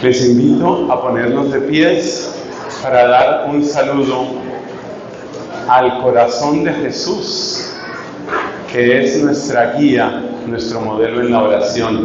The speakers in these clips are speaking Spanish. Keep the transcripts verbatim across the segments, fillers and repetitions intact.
Les invito a ponernos de pies para dar un saludo al corazón de Jesús, que es nuestra guía, nuestro modelo en la oración.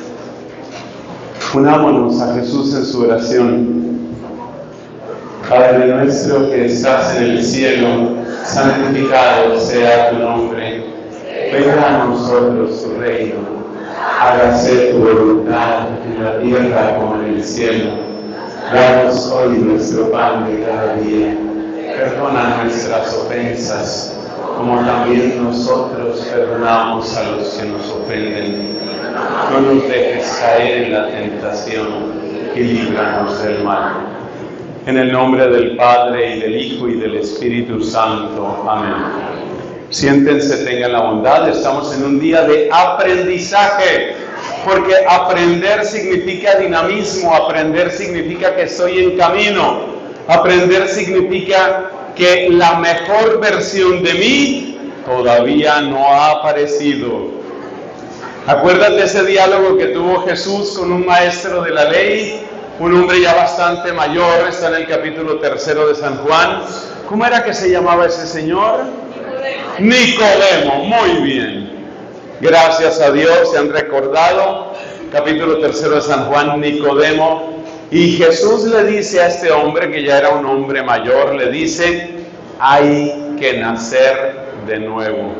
Unámonos a Jesús en su oración. Padre nuestro que estás en el cielo, santificado sea tu nombre. Venga a nosotros tu reino. Hágase tu voluntad en la tierra como en el cielo. Danos hoy nuestro pan de cada día. Perdona nuestras ofensas, como también nosotros perdonamos a los que nos ofenden. No nos dejes caer en la tentación y líbranos del mal. En el nombre del Padre, y del Hijo, y del Espíritu Santo. Amén. Siéntense, tengan la bondad. Estamos en un día de aprendizaje, porque aprender significa dinamismo, aprender significa que estoy en camino, aprender significa que la mejor versión de mí todavía no ha aparecido. Acuérdate ese diálogo que tuvo Jesús con un maestro de la ley, un hombre ya bastante mayor, está en el capítulo tercero de San Juan. ¿Cómo era que se llamaba ese señor? Nicodemo. Muy bien. Gracias a Dios se han recordado. Capítulo tercero de San Juan, Nicodemo. Y Jesús le dice a este hombre, que ya era un hombre mayor, le dice, hay que nacer de nuevo.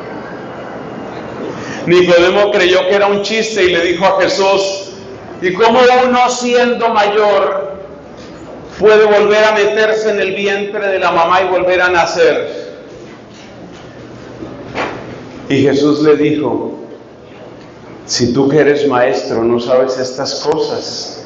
Nicodemo creyó que era un chiste y le dijo a Jesús, ¿y cómo uno siendo mayor puede volver a meterse en el vientre de la mamá y volver a nacer? Y Jesús le dijo, si tú que eres maestro no sabes estas cosas.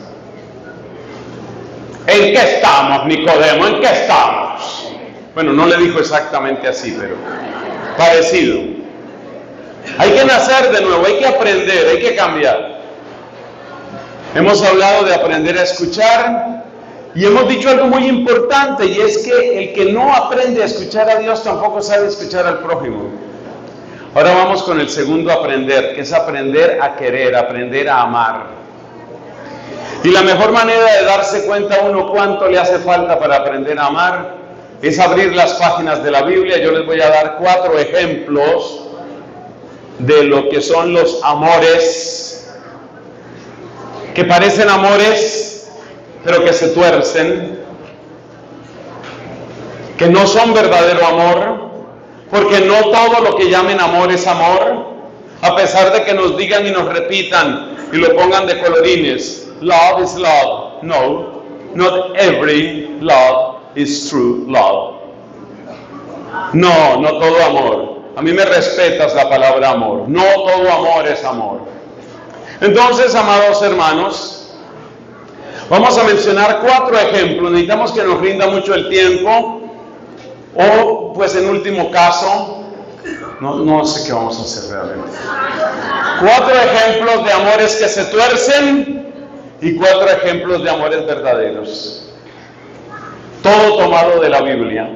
¿En qué estamos, Nicodemo? ¿En qué estamos? Bueno, no le dijo exactamente así, pero parecido. Hay que nacer de nuevo, hay que aprender, hay que cambiar. Hemos hablado de aprender a escuchar y hemos dicho algo muy importante, y es que el que no aprende a escuchar a Dios tampoco sabe escuchar al prójimo. Ahora vamos con el segundo aprender, que es aprender a querer, aprender a amar. Y la mejor manera de darse cuenta uno cuánto le hace falta para aprender a amar es abrir las páginas de la Biblia. Yo les voy a dar cuatro ejemplos de lo que son los amores, que parecen amores, pero que se tuercen, que no son verdadero amor, porque no todo lo que llamen amor es amor, a pesar de que nos digan y nos repitan y lo pongan de colorines. Love is love. No, not every love is true love. No, no todo amor. A mí me respetas la palabra amor. No todo amor es amor. Entonces, amados hermanos, vamos a mencionar cuatro ejemplos. Necesitamos que nos rinda mucho el tiempo. O, pues en último caso, no, no sé qué vamos a hacer realmente. Cuatro ejemplos de amores que se tuercen y cuatro ejemplos de amores verdaderos. Todo tomado de la Biblia.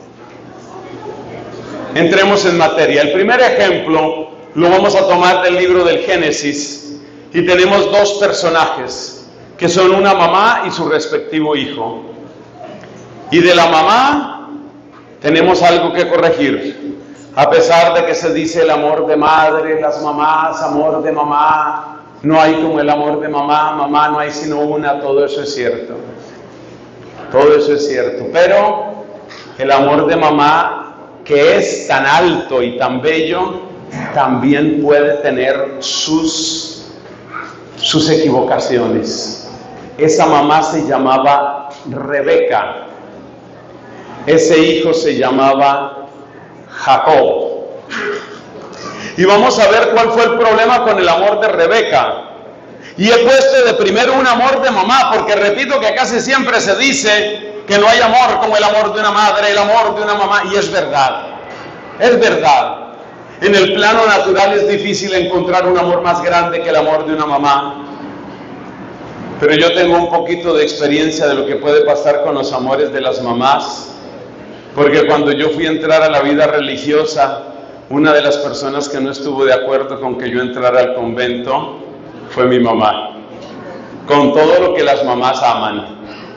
Entremos en materia. El primer ejemplo lo vamos a tomar del libro del Génesis. Y tenemos dos personajes, que son una mamá y su respectivo hijo. Y de la mamá tenemos algo que corregir. A pesar de que se dice el amor de madre, las mamás, amor de mamá, no hay como el amor de mamá, mamá no hay sino una, todo eso es cierto. Todo eso es cierto. Pero el amor de mamá, que es tan alto y tan bello, también puede tener sus, sus equivocaciones. Esa mamá se llamaba Rebeca. Ese hijo se llamaba Jacob. Y vamos a ver cuál fue el problema con el amor de Rebeca. Y he puesto de primero un amor de mamá, porque repito que casi siempre se dice que no hay amor como el amor de una madre, el amor de una mamá, y es verdad, es verdad. En el plano natural es difícil encontrar un amor más grande que el amor de una mamá. Pero yo tengo un poquito de experiencia de lo que puede pasar con los amores de las mamás. Porque cuando yo fui a entrar a la vida religiosa, una de las personas que no estuvo de acuerdo con que yo entrara al convento fue mi mamá. con todo lo que las mamás aman.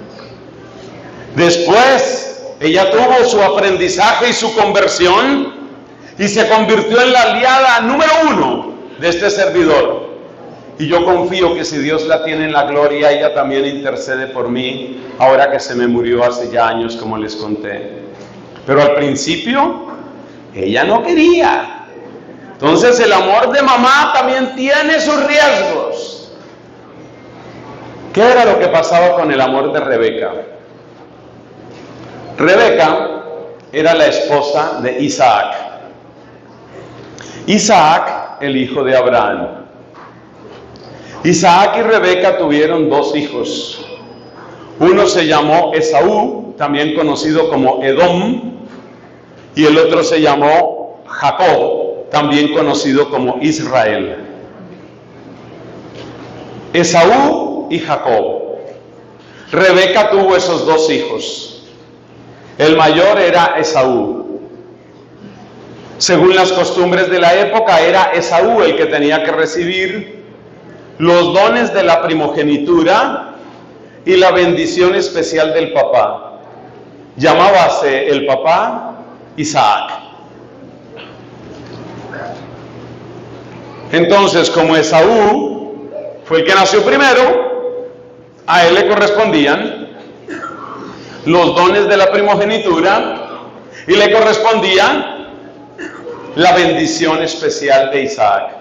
Después, ella tuvo su aprendizaje y su conversión y se convirtió en la aliada número uno de este servidor. Y yo confío que si Dios la tiene en la gloria, ella también intercede por mí, ahora que se me murió hace ya años, como les conté. Pero al principio, ella no quería. Entonces el amor de mamá también tiene sus riesgos. ¿Qué era lo que pasaba con el amor de Rebeca? Rebeca era la esposa de Isaac. Isaac, el hijo de Abraham. Isaac y Rebeca tuvieron dos hijos. Uno se llamó Esaú, también conocido como Edom, y el otro se llamó Jacob, también conocido como Israel. Esaú y Jacob. Rebeca tuvo esos dos hijos. El mayor era Esaú. Según las costumbres de la época, era Esaú el que tenía que recibir los dones de la primogenitura y la bendición especial del papá. Llamábase el papá Isaac. Entonces, como Esaú fue el que nació primero, a él le correspondían los dones de la primogenitura y le correspondía la bendición especial de Isaac.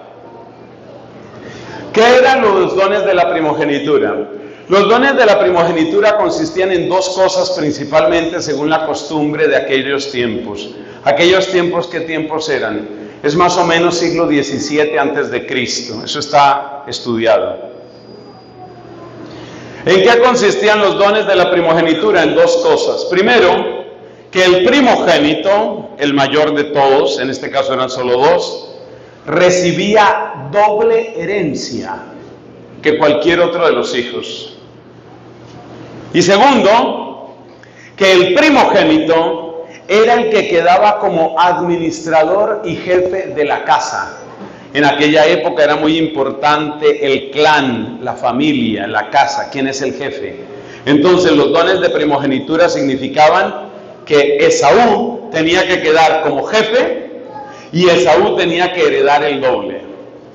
¿Qué eran los dones de la primogenitura? Los dones de la primogenitura consistían en dos cosas principalmente según la costumbre de aquellos tiempos. Aquellos tiempos, ¿qué tiempos eran? Es más o menos siglo diecisiete antes de Cristo. Eso está estudiado. ¿En qué consistían los dones de la primogenitura? En dos cosas. Primero, que el primogénito, el mayor de todos, en este caso eran solo dos, recibía doble herencia que cualquier otro de los hijos. Y segundo, que el primogénito era el que quedaba como administrador y jefe de la casa. En aquella época era muy importante el clan, la familia, la casa, quién es el jefe. Entonces los dones de primogenitura significaban que Esaú tenía que quedar como jefe y Esaú tenía que heredar el doble.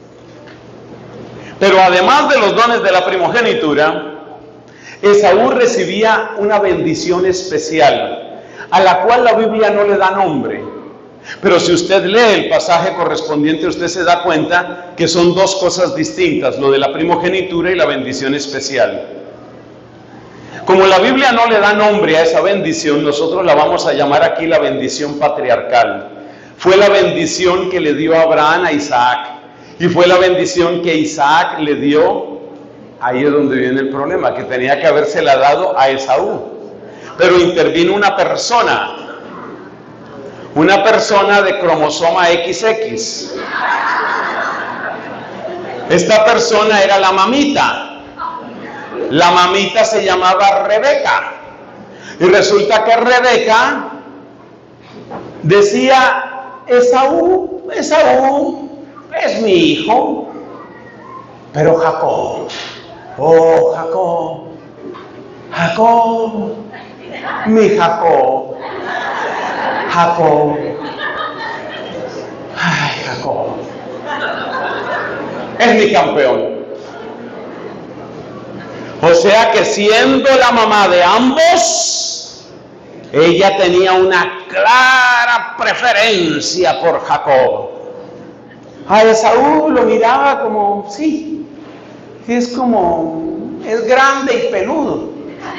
Pero además de los dones de la primogenitura, Esaú recibía una bendición especial, a la cual la Biblia no le da nombre. Pero si usted lee el pasaje correspondiente, usted se da cuenta que son dos cosas distintas, lo de la primogenitura y la bendición especial. Como la Biblia no le da nombre a esa bendición, nosotros la vamos a llamar aquí la bendición patriarcal. Fue la bendición que le dio Abraham a Isaac, y fue la bendición que Isaac le dio, ahí es donde viene el problema, que tenía que habérsela dado a Esaú. Pero intervino una persona, una persona de cromosoma equis equis. Esta persona era la mamita. La mamita se llamaba Rebeca. Y resulta que Rebeca decía, Esaú, Esaú es mi hijo. Pero Jacob, oh Jacob, Jacob, mi Jacob, Jacob, ay Jacob, es mi campeón. O sea que siendo la mamá de ambos, ella tenía una clara preferencia por Jacob. A Esaú lo miraba como, sí, es como, es grande y peludo.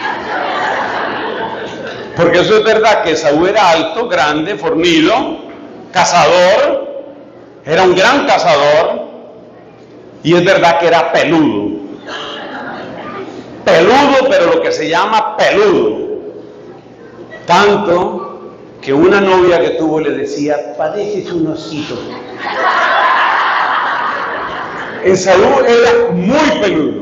Porque eso es verdad, que Esaú era alto, grande, fornido, cazador, era un gran cazador, y es verdad que era peludo. Peludo, pero lo que se llama peludo. Tanto que una novia que tuvo le decía, pareces un osito. Esaú era muy peludo.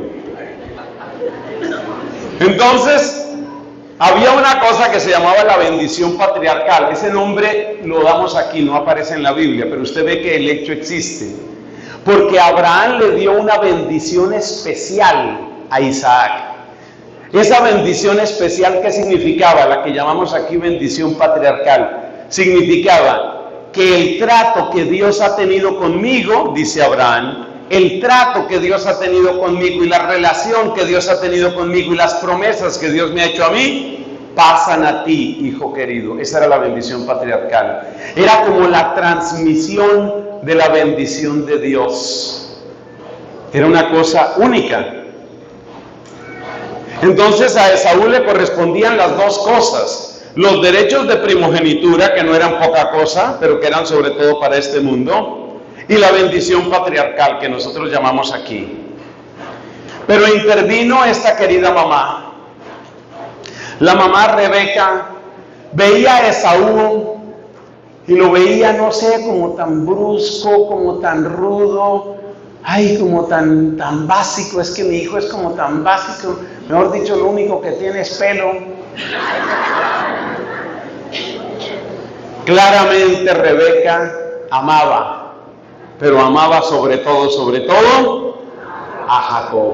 Entonces, había una cosa que se llamaba la bendición patriarcal. Ese nombre lo damos aquí, no aparece en la Biblia, pero usted ve que el hecho existe. Porque Abraham le dio una bendición especial a Isaac. Esa bendición especial, ¿qué significaba? La que llamamos aquí bendición patriarcal. Significaba que el trato que Dios ha tenido conmigo, dice Abraham, el trato que Dios ha tenido conmigo y la relación que Dios ha tenido conmigo y las promesas que Dios me ha hecho a mí, pasan a ti, hijo querido. Esa era la bendición patriarcal. Era como la transmisión de la bendición de Dios. Era una cosa única. Entonces a Esaú le correspondían las dos cosas: los derechos de primogenitura, que no eran poca cosa, pero que eran sobre todo para este mundo, y la bendición patriarcal, que nosotros llamamos aquí. Pero intervino esta querida mamá. La mamá Rebeca veía a Esaú y lo veía, no sé, como tan brusco, como tan rudo, ay, como tan, tan básico. Es que mi hijo es como tan básico. Mejor dicho, lo único que tiene es pelo. Claramente Rebeca amaba, pero amaba sobre todo, sobre todo, a Jacob.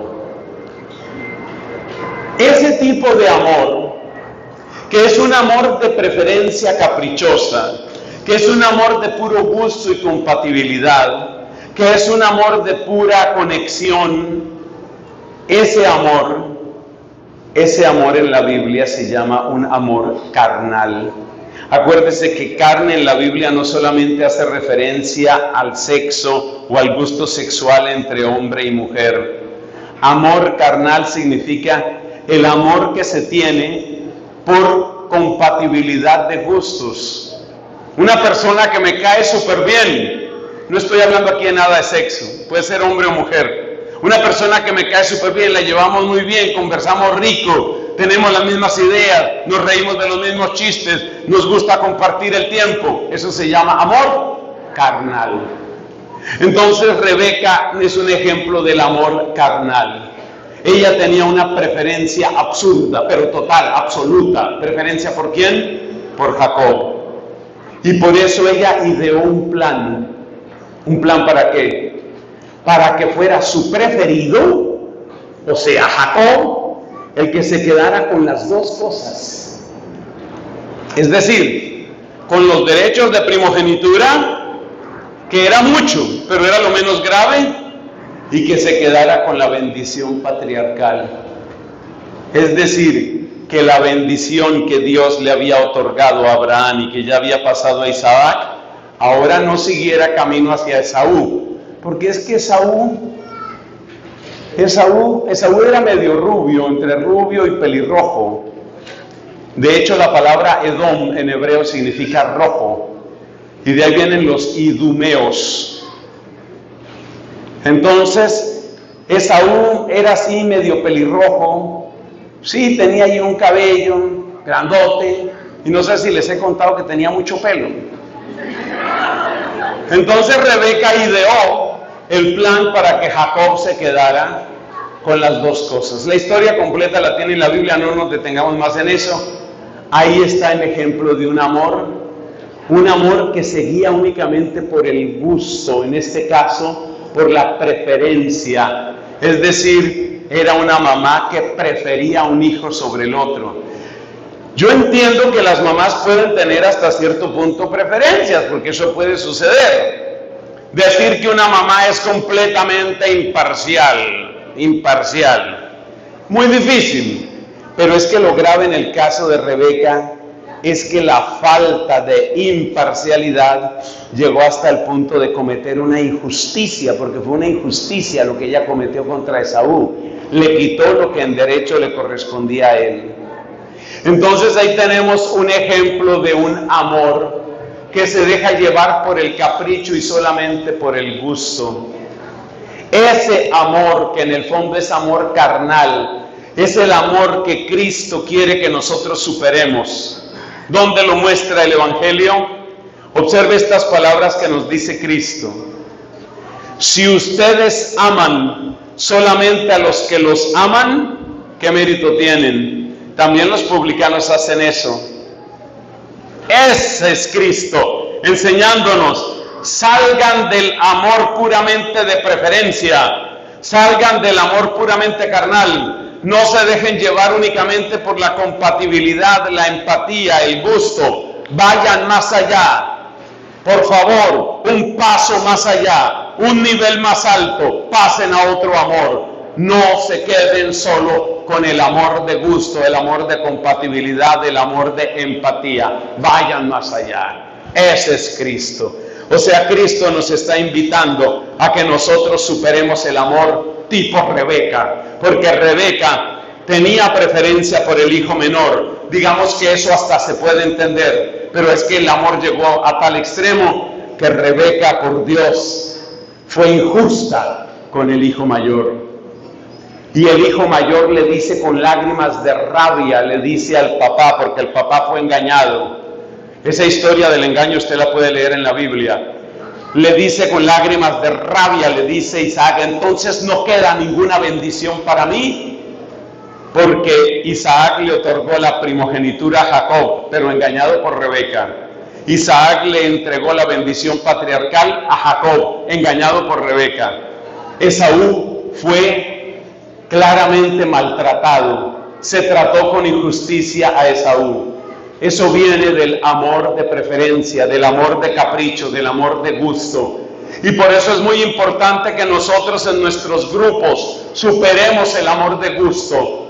Ese tipo de amor, que es un amor de preferencia caprichosa, que es un amor de puro gusto y compatibilidad, que es un amor de pura conexión, ese amor, ese amor en la Biblia se llama un amor carnal. Acuérdese que carne en la Biblia no solamente hace referencia al sexo o al gusto sexual entre hombre y mujer. Amor carnal significa el amor que se tiene por compatibilidad de gustos. Una persona que me cae súper bien, no estoy hablando aquí de nada de sexo, puede ser hombre o mujer. Una persona que me cae súper bien, la llevamos muy bien, conversamos rico, tenemos las mismas ideas, nos reímos de los mismos chistes, nos gusta compartir el tiempo. Eso se llama amor carnal. Entonces Rebeca es un ejemplo del amor carnal. Ella tenía una preferencia absurda, pero total, absoluta. ¿Preferencia por quién? Por Jacob. Y por eso ella ideó un plan. ¿Un plan para qué? Para que fuera su preferido, o sea, Jacob, el que se quedara con las dos cosas. Es decir, con los derechos de primogenitura, que era mucho, pero era lo menos grave, y que se quedara con la bendición patriarcal. Es decir, que la bendición que Dios le había otorgado a Abraham y que ya había pasado a Isaac, ahora no siguiera camino hacia Esaú, porque es que Esaú, Esaú, Esaú era medio rubio, entre rubio y pelirrojo. De hecho, la palabra Edom en hebreo significa rojo, y de ahí vienen los idumeos. Entonces, Esaú era así medio pelirrojo, sí, tenía ahí un cabello grandote, y no sé si les he contado que tenía mucho pelo. Entonces Rebeca ideó el plan para que Jacob se quedara con las dos cosas. La historia completa la tiene en la Biblia, no nos detengamos más en eso. Ahí está el ejemplo de un amor, un amor que se guía únicamente por el gusto, en este caso por la preferencia. Es decir, era una mamá que prefería a un hijo sobre el otro. Yo entiendo que las mamás pueden tener hasta cierto punto preferencias, porque eso puede suceder. Decir que una mamá es completamente imparcial, imparcial, muy difícil. Pero es que lo grave en el caso de Rebeca es que la falta de imparcialidad llegó hasta el punto de cometer una injusticia, porque fue una injusticia lo que ella cometió contra Esaú. Le quitó lo que en derecho le correspondía a él. Entonces ahí tenemos un ejemplo de un amor que se deja llevar por el capricho y solamente por el gusto. Ese amor, que en el fondo es amor carnal, es el amor que Cristo quiere que nosotros superemos. ¿Dónde lo muestra el Evangelio? Observe estas palabras que nos dice Cristo. Si ustedes aman solamente a los que los aman, ¿qué mérito tienen? También los publicanos hacen eso. Ese es Cristo, enseñándonos, salgan del amor puramente de preferencia, Salgan del amor puramente carnal. No se dejen llevar únicamente por la compatibilidad, la empatía, el gusto. Vayan más allá. Por favor, un paso más allá, un nivel más alto. Pasen a otro amor. No se queden solo con el amor de gusto, el amor de compatibilidad, el amor de empatía. Vayan más allá. Ese es Cristo. O sea, Cristo nos está invitando a que nosotros superemos el amor tipo Rebeca, porque Rebeca tenía preferencia por el hijo menor. Digamos que eso hasta se puede entender, pero es que el amor llegó a tal extremo que Rebeca, por Dios, fue injusta con el hijo mayor. Y el hijo mayor le dice con lágrimas de rabia, le dice al papá, porque el papá fue engañado. Esa historia del engaño usted la puede leer en la Biblia. Le dice con lágrimas de rabia, le dice Isaac, entonces no queda ninguna bendición para mí, porque Isaac le otorgó la primogenitura a Jacob, pero engañado por Rebeca. Isaac le entregó la bendición patriarcal a Jacob, engañado por Rebeca. Esaú fue claramente maltratado, se trató con injusticia a Esaú. Eso viene del amor de preferencia, del amor de capricho, del amor de gusto. Y por eso es muy importante que nosotros en nuestros grupos superemos el amor de gusto.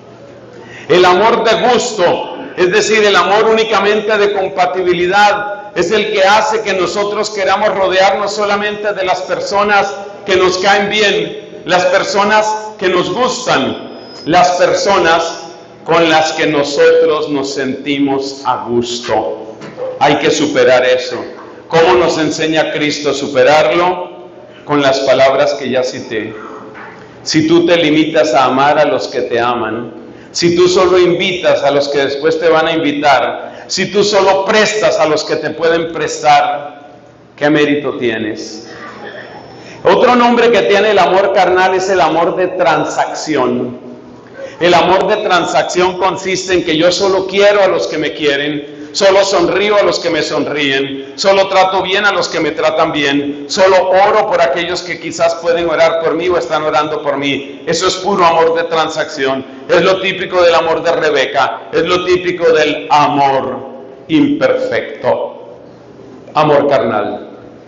El amor de gusto, es decir, el amor únicamente de compatibilidad, es el que hace que nosotros queramos rodearnos solamente de las personas que nos caen bien, las personas que nos gustan, las personas con las que nosotros nos sentimos a gusto. Hay que superar eso. ¿Cómo nos enseña Cristo a superarlo? Con las palabras que ya cité. Si tú te limitas a amar a los que te aman, si tú solo invitas a los que después te van a invitar, si tú solo prestas a los que te pueden prestar, ¿qué mérito tienes? Otro nombre que tiene el amor carnal es el amor de transacción. El amor de transacción consiste en que yo solo quiero a los que me quieren, solo sonrío a los que me sonríen, solo trato bien a los que me tratan bien, solo oro por aquellos que quizás pueden orar por mí o están orando por mí. Eso es puro amor de transacción. Es lo típico del amor de Rebeca, es lo típico del amor imperfecto, amor carnal.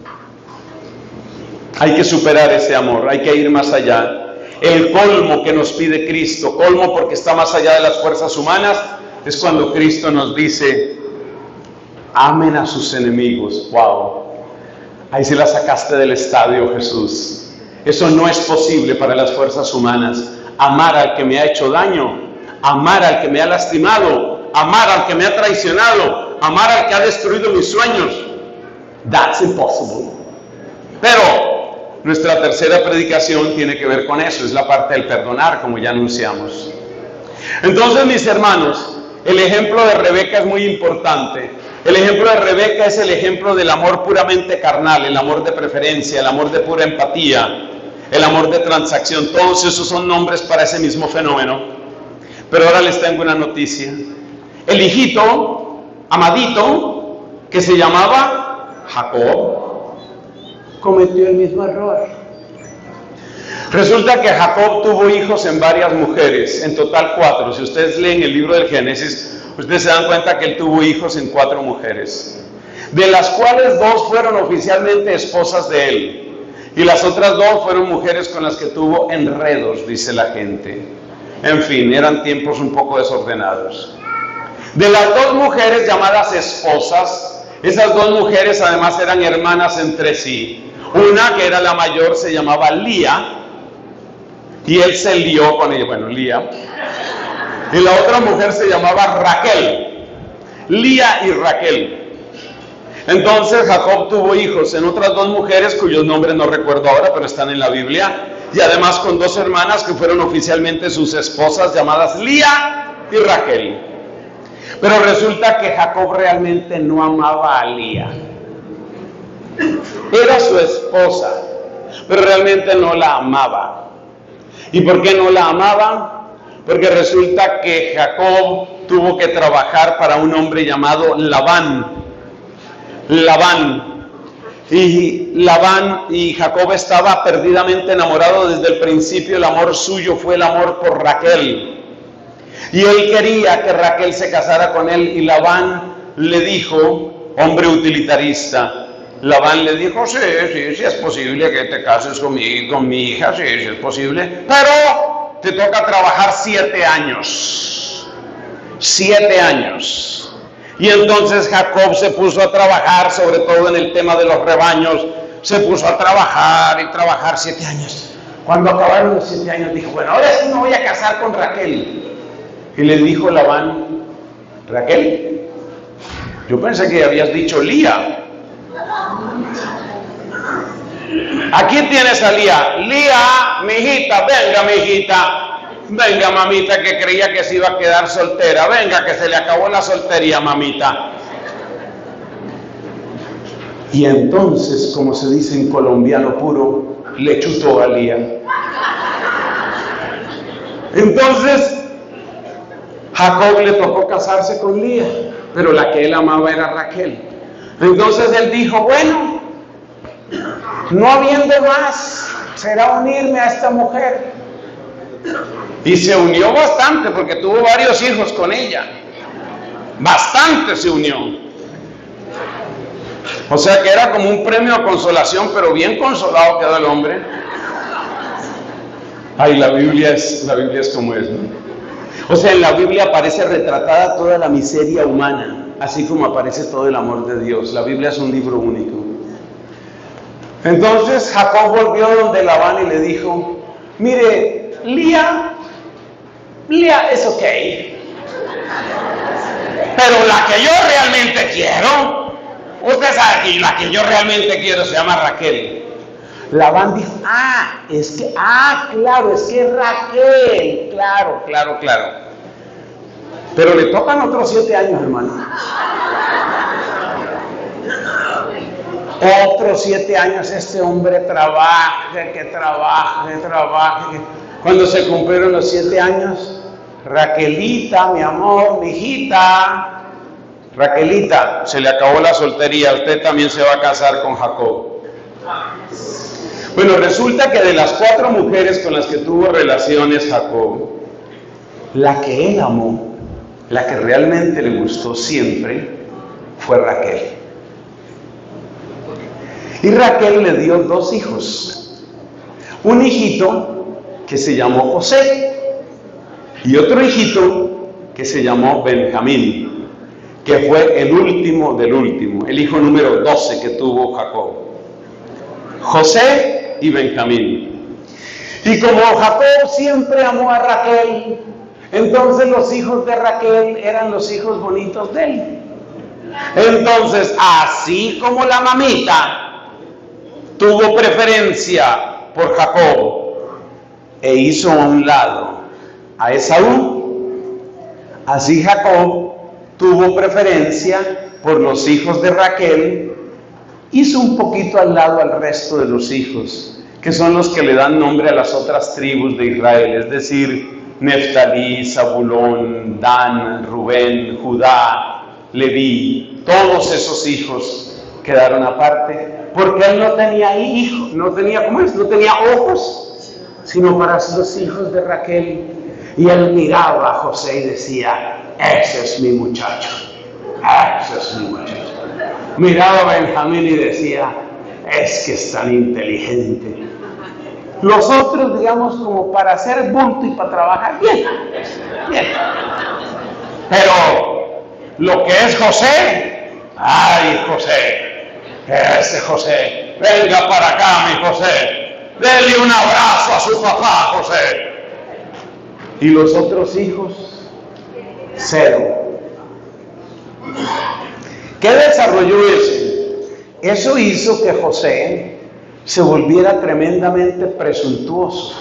Hay que superar ese amor, hay que ir más allá. El colmo que nos pide Cristo, colmo porque está más allá de las fuerzas humanas, es cuando Cristo nos dice, amen a sus enemigos. Wow, ahí se la sacaste del estadio, Jesús. Eso no es posible para las fuerzas humanas. Amar al que me ha hecho daño, amar al que me ha lastimado, amar al que me ha traicionado, amar al que ha destruido mis sueños. That's impossible. Pero nuestra tercera predicación tiene que ver con eso, es la parte del perdonar, como ya anunciamos. Entonces, mis hermanos, el ejemplo de Rebeca es muy importante. El ejemplo de Rebeca es el ejemplo del amor puramente carnal, el amor de preferencia, el amor de pura empatía, el amor de transacción. Todos esos son nombres para ese mismo fenómeno. Pero ahora les tengo una noticia. El hijito, amadito, que se llamaba Jacob, cometió el mismo error. Resulta que Jacob tuvo hijos en varias mujeres, en total cuatro. Si ustedes leen el libro del Génesis, ustedes se dan cuenta que él tuvo hijos en cuatro mujeres, de las cuales dos fueron oficialmente esposas de él, y las otras dos fueron mujeres con las que tuvo enredos, dice la gente. En fin, eran tiempos un poco desordenados. De las dos mujeres llamadas esposas, esas dos mujeres además eran hermanas entre sí. Una, que era la mayor, se llamaba Lía, y él se lió con ella, bueno, Lía. Y la otra mujer se llamaba Raquel, Lía y Raquel. Entonces Jacob tuvo hijos en otras dos mujeres, cuyos nombres no recuerdo ahora, pero están en la Biblia, y además con dos hermanas que fueron oficialmente sus esposas, llamadas Lía y Raquel. Pero resulta que Jacob realmente no amaba a Lía. Era su esposa, pero realmente no la amaba. ¿Y por qué no la amaba? Porque resulta que Jacob tuvo que trabajar para un hombre llamado Labán. Labán. Y Labán y Jacob estaba perdidamente enamorado desde el principio. El amor suyo fue el amor por Raquel. Y él quería que Raquel se casara con él. Y Labán le dijo, hombre utilitarista, Labán le dijo, sí, sí, sí es posible que te cases con mi, con mi hija, sí, sí es posible, pero te toca trabajar siete años. Siete años. Y entonces Jacob se puso a trabajar, sobre todo en el tema de los rebaños, se puso a trabajar y trabajar siete años. Cuando acabaron los siete años, dijo, bueno, ahora sí me voy a casar con Raquel. Y le dijo Labán, Raquel, yo pensé que habías dicho Lía. Aquí tienes a Lía. Lía, mi hijita, venga, mi hijita. Venga, mamita, que creía que se iba a quedar soltera. Venga, que se le acabó la soltería, mamita. Y entonces, como se dice en colombiano puro, le chutó a Lía. Entonces, Jacob le tocó casarse con Lía, pero la que él amaba era Raquel. Entonces él dijo, bueno, no habiendo más, será unirme a esta mujer. Y se unió bastante porque tuvo varios hijos con ella. Bastante se unió. O sea que era como un premio a consolación, pero bien consolado quedó el hombre. Ay, la Biblia es, la Biblia es como es, ¿no? O sea, en la Biblia aparece retratada toda la miseria humana, así como aparece todo el amor de Dios. La Biblia es un libro único. Entonces Jacob volvió donde Labán y le dijo, mire, Lía, Lía es ok, pero la que yo realmente quiero, usted sabe que la que yo realmente quiero se llama Raquel. Labán dijo, ah, es que, ah, claro, es que es Raquel, claro, claro, claro. Pero le tocan otros siete años, hermano. Otros siete años este hombre trabaje, que trabaje, que trabaje. Cuando se cumplieron los siete años, Raquelita, mi amor, mi hijita, Raquelita, se le acabó la soltería, usted también se va a casar con Jacob. Bueno, resulta que de las cuatro mujeres con las que tuvo relaciones Jacob, la que él amó, la que realmente le gustó siempre, fue Raquel. Y Raquel le dio dos hijos, un hijito que se llamó José y otro hijito que se llamó Benjamín, que fue el último del último, el hijo número doce que tuvo Jacob. José y Benjamín. Y como Jacob siempre amó a Raquel, entonces los hijos de Raquel eran los hijos bonitos de él. Entonces, así como la mamita tuvo preferencia por Jacob e hizo a un lado a Esaú, así Jacob tuvo preferencia por los hijos de Raquel, hizo un poquito al lado al resto de los hijos, que son los que le dan nombre a las otras tribus de Israel, es decir, Neftalí, Zabulón, Dan, Rubén, Judá, Leví. Todos esos hijos quedaron aparte, porque él no tenía hijos, no tenía, ¿cómo es? No tenía ojos, sino para los hijos de Raquel. Y él miraba a José y decía, ese es mi muchacho, ese es mi muchacho. Miraba a Benjamín y decía, es que es tan inteligente. Los otros, digamos, como para hacer bulto y para trabajar, bien, bien. Pero lo que es José, ay José, ese José, venga para acá mi José, dele un abrazo a su papá José. Y los otros hijos, cero. ¿Qué desarrolló eso? Eso hizo que José se volviera tremendamente presuntuoso.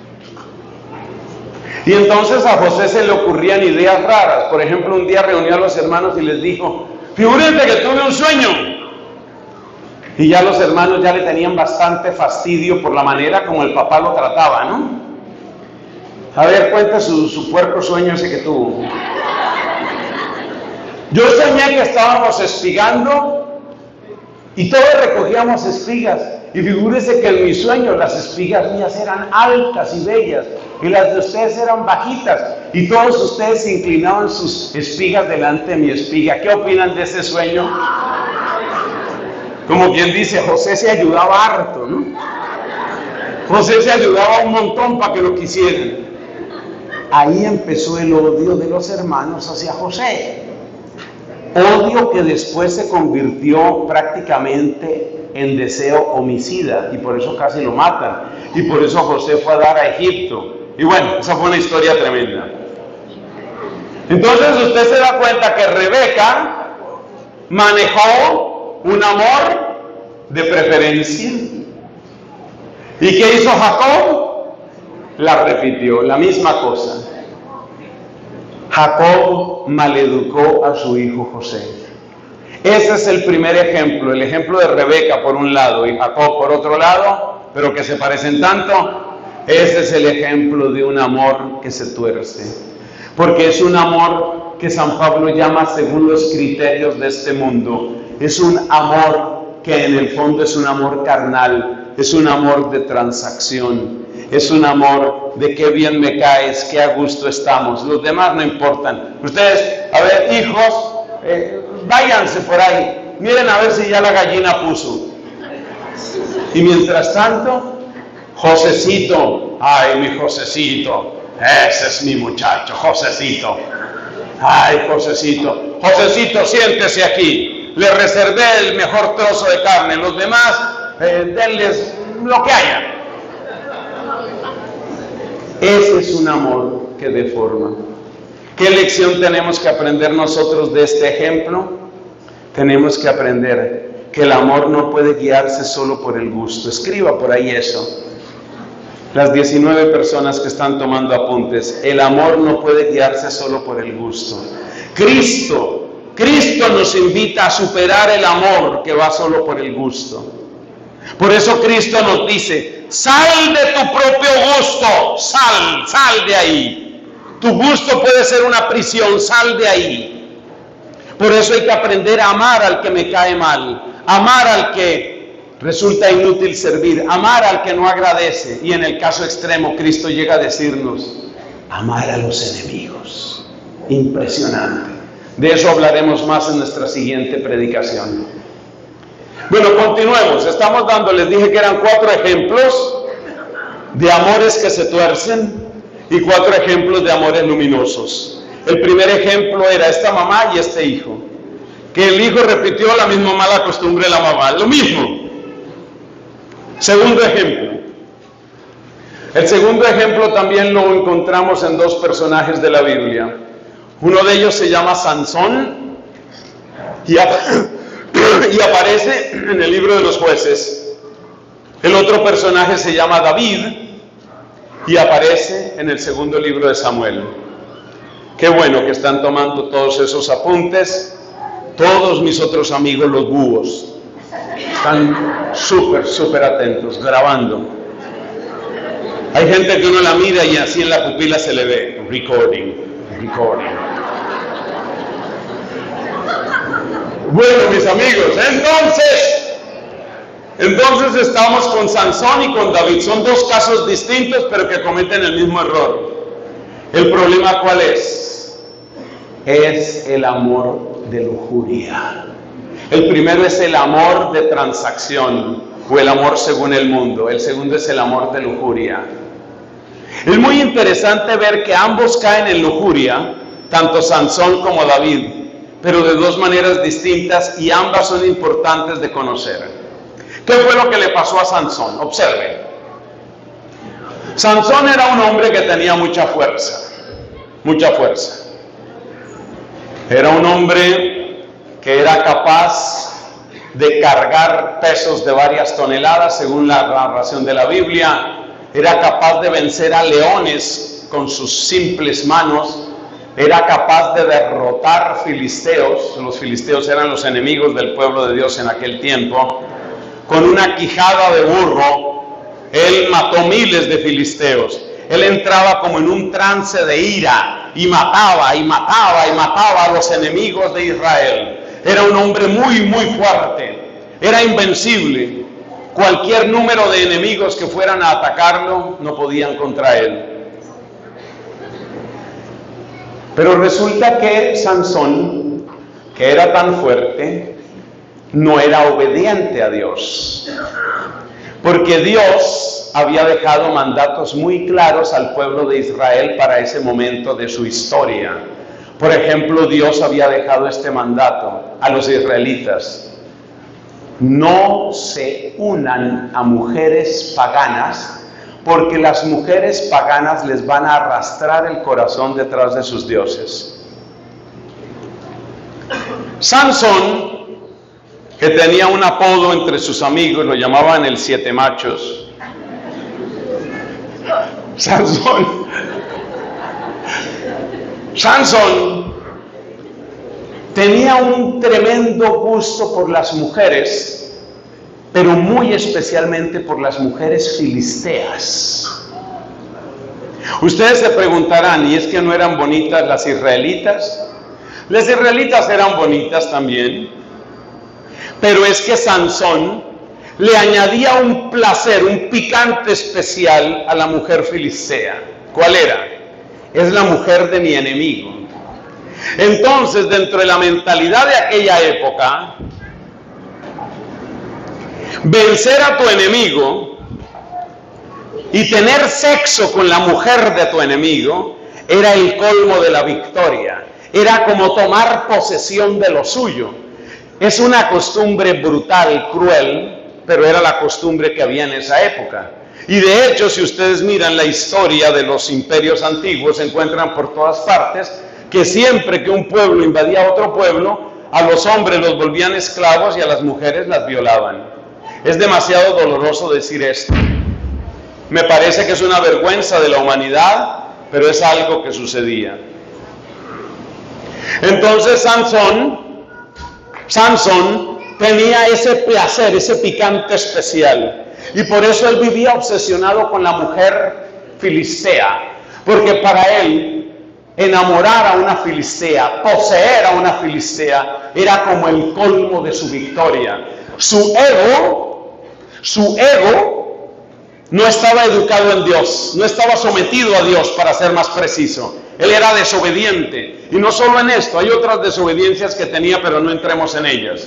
Y entonces a José se le ocurrían ideas raras. Por ejemplo, un día reunió a los hermanos y les dijo, figúrense que tuve un sueño. Y ya los hermanos ya le tenían bastante fastidio por la manera como el papá lo trataba, ¿no? A ver, cuenta su, su puerco sueño ese que tuvo. Yo soñé que estábamos espigando Y todos recogíamos espigas. Y figúrese que en mi sueño las espigas mías eran altas y bellas, y las de ustedes eran bajitas, y todos ustedes se inclinaban sus espigas delante de mi espiga. ¿Qué opinan de ese sueño? Como quien dice, José se ayudaba harto, ¿no? José se ayudaba un montón para que lo quisieran. Ahí empezó el odio de los hermanos hacia José. Odio que después se convirtió prácticamente en deseo homicida, y por eso casi lo matan, y por eso José fue a dar a Egipto. Y bueno, esa fue una historia tremenda. Entonces usted se da cuenta que Rebeca manejó un amor de preferencia. ¿Y qué hizo Jacob? La repitió, la misma cosa. Jacob maleducó a su hijo José. Ese es el primer ejemplo, el ejemplo de Rebeca por un lado y Jacob por otro lado, pero que se parecen tanto. Ese es el ejemplo de un amor que se tuerce, porque es un amor que San Pablo llama según los criterios de este mundo. Es un amor que en el fondo es un amor carnal, es un amor de transacción, es un amor de qué bien me caes, qué a gusto estamos, los demás no importan. Ustedes, a ver, hijos, eh, váyanse por ahí, miren a ver si ya la gallina puso. Y mientras tanto, Josecito, ay mi Josecito, ese es mi muchacho, Josecito, ay Josecito, Josecito, siéntese aquí, le reservé el mejor trozo de carne, los demás, eh, denles lo que haya. Ese es un amor que deforma. ¿Qué lección tenemos que aprender nosotros de este ejemplo? Tenemos que aprender que el amor no puede guiarse solo por el gusto. Escriba por ahí eso. Las diecinueve personas que están tomando apuntes, el amor no puede guiarse solo por el gusto. Cristo, Cristo nos invita a superar el amor que va solo por el gusto. Por eso Cristo nos dice, sal de tu propio gusto, sal, sal de ahí. Tu gusto puede ser una prisión, sal de ahí. Por eso hay que aprender a amar al que me cae mal, amar al que resulta inútil servir, amar al que no agradece. Y en el caso extremo, Cristo llega a decirnos, amar a los enemigos. Impresionante. De eso hablaremos más en nuestra siguiente predicación. Bueno, continuemos. Estamos dando, les dije que eran cuatro ejemplos de amores que se tuercen y cuatro ejemplos de amores luminosos. El primer ejemplo era esta mamá y este hijo, que el hijo repitió la misma mala costumbre de la mamá, lo mismo. Segundo ejemplo. El segundo ejemplo también lo encontramos en dos personajes de la Biblia. Uno de ellos se llama Sansón y, ap y aparece en el libro de los jueces. El otro personaje se llama David y aparece en el segundo libro de Samuel. Qué bueno que están tomando todos esos apuntes. Todos mis otros amigos, los búhos, están súper, súper atentos, grabando. Hay gente que uno la mira y así en la pupila se le ve, recording, recording. Bueno, mis amigos, entonces, entonces estamos con Sansón y con David. Son dos casos distintos, pero que cometen el mismo error. ¿El problema cuál es? Es el amor de lujuria. El primero es el amor de transacción, o el amor según el mundo. El segundo es el amor de lujuria. Es muy interesante ver que ambos caen en lujuria, tanto Sansón como David, pero de dos maneras distintas, y ambas son importantes de conocer. ¿Qué fue lo que le pasó a Sansón? Observen. Sansón era un hombre que tenía mucha fuerza, mucha fuerza. Era un hombre que era capaz de cargar pesos de varias toneladas, según la narración de la Biblia. Era capaz de vencer a leones con sus simples manos. Era capaz de derrotar filisteos. Los filisteos eran los enemigos del pueblo de Dios en aquel tiempo. Con una quijada de burro, él mató miles de filisteos. Él entraba como en un trance de ira y mataba y mataba y mataba a los enemigos de Israel. Era un hombre muy, muy fuerte. era invencible. Cualquier número de enemigos que fueran a atacarlo no podían contra él. Pero resulta que Sansón, que era tan fuerte, no era obediente a Dios. Porque Dios había dejado mandatos muy claros al pueblo de Israel para ese momento de su historia. Por ejemplo, Dios había dejado este mandato a los israelitas: no se unan a mujeres paganas, porque las mujeres paganas les van a arrastrar el corazón detrás de sus dioses. Sansón, que tenía un apodo entre sus amigos, lo llamaban el siete machos. Sansón, Sansón tenía un tremendo gusto por las mujeres, pero muy especialmente por las mujeres filisteas. Ustedes se preguntarán, ¿y es que no eran bonitas las israelitas? Las israelitas eran bonitas también, pero es que Sansón le añadía un placer, un picante especial a la mujer filistea. ¿Cuál era? Es la mujer de mi enemigo. Entonces, dentro de la mentalidad de aquella época, vencer a tu enemigo y tener sexo con la mujer de tu enemigo era el colmo de la victoria. Era como tomar posesión de lo suyo. Es una costumbre brutal, cruel, pero era la costumbre que había en esa época. Y de hecho, si ustedes miran la historia de los imperios antiguos, se encuentran por todas partes que siempre que un pueblo invadía a otro pueblo, a los hombres los volvían esclavos y a las mujeres las violaban. Es demasiado doloroso decir esto. Me parece que es una vergüenza de la humanidad, pero es algo que sucedía. Entonces Sansón, Sansón tenía ese placer, ese picante especial. Y por eso él vivía obsesionado con la mujer filistea. Porque para él, enamorar a una filistea, poseer a una filistea, era como el colmo de su victoria. Su ego, su ego no estaba educado en Dios, no estaba sometido a Dios, para ser más preciso. Él era desobediente. Y no solo en esto, hay otras desobediencias que tenía, pero no entremos en ellas.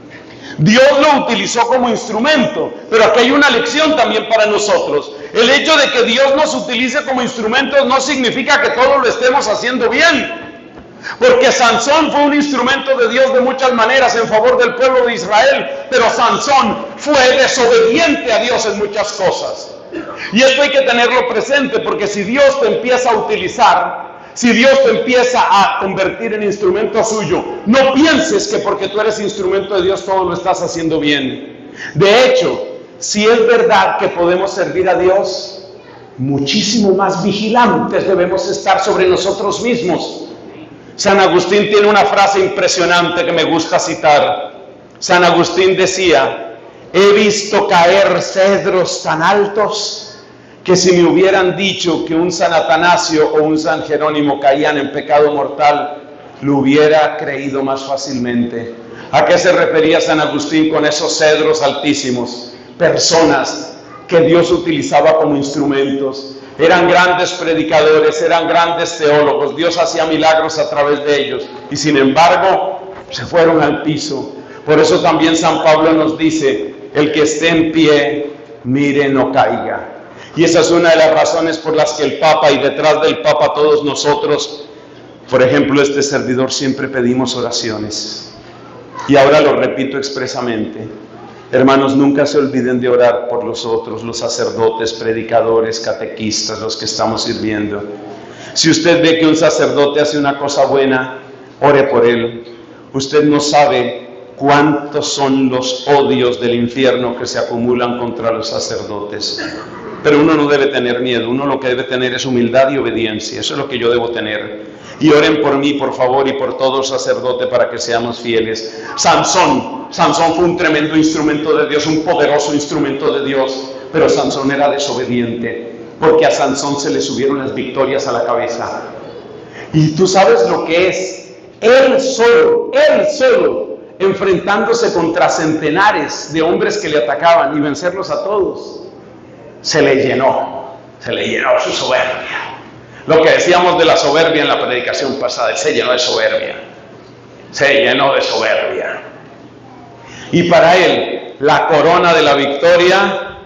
Dios lo utilizó como instrumento, pero aquí hay una lección también para nosotros. El hecho de que Dios nos utilice como instrumentos no significa que todos lo estemos haciendo bien. Porque Sansón fue un instrumento de Dios de muchas maneras en favor del pueblo de Israel, pero Sansón fue desobediente a Dios en muchas cosas. Y esto hay que tenerlo presente, porque si Dios te empieza a utilizar, si Dios te empieza a convertir en instrumento suyo, no pienses que porque tú eres instrumento de Dios todo lo estás haciendo bien. De hecho, si es verdad que podemos servir a Dios, muchísimo más vigilantes debemos estar sobre nosotros mismos. San Agustín tiene una frase impresionante que me gusta citar. San Agustín decía: he visto caer cedros tan altos que si me hubieran dicho que un San Atanasio o un San Jerónimo caían en pecado mortal, lo hubiera creído más fácilmente. ¿A qué se refería San Agustín con esos cedros altísimos? Personas que Dios utilizaba como instrumentos. Eran grandes predicadores, eran grandes teólogos. Dios hacía milagros a través de ellos. Y sin embargo, se fueron al piso. Por eso también San Pablo nos dice: el que esté en pie, mire no caiga. Y esa es una de las razones por las que el Papa, y detrás del Papa todos nosotros, por ejemplo este servidor, siempre pedimos oraciones. Y ahora lo repito expresamente: hermanos, nunca se olviden de orar por los otros, los sacerdotes, predicadores, catequistas, los que estamos sirviendo. Si usted ve que un sacerdote hace una cosa buena, ore por él. Usted no sabe cuántos son los odios del infierno que se acumulan contra los sacerdotes. Pero uno no debe tener miedo, uno lo que debe tener es humildad y obediencia. Eso es lo que yo debo tener. Y oren por mí, por favor, y por todo sacerdote, para que seamos fieles. Sansón, Sansón fue un tremendo instrumento de Dios, un poderoso instrumento de Dios, pero Sansón era desobediente, porque a Sansón se le subieron las victorias a la cabeza. Y tú sabes lo que es, él solo, él solo, enfrentándose contra centenares de hombres que le atacaban y vencerlos a todos, se le llenó, se le llenó su soberbia. Lo que decíamos de la soberbia en la predicación pasada, él se llenó de soberbia, se llenó de soberbia. Y para él, la corona de la victoria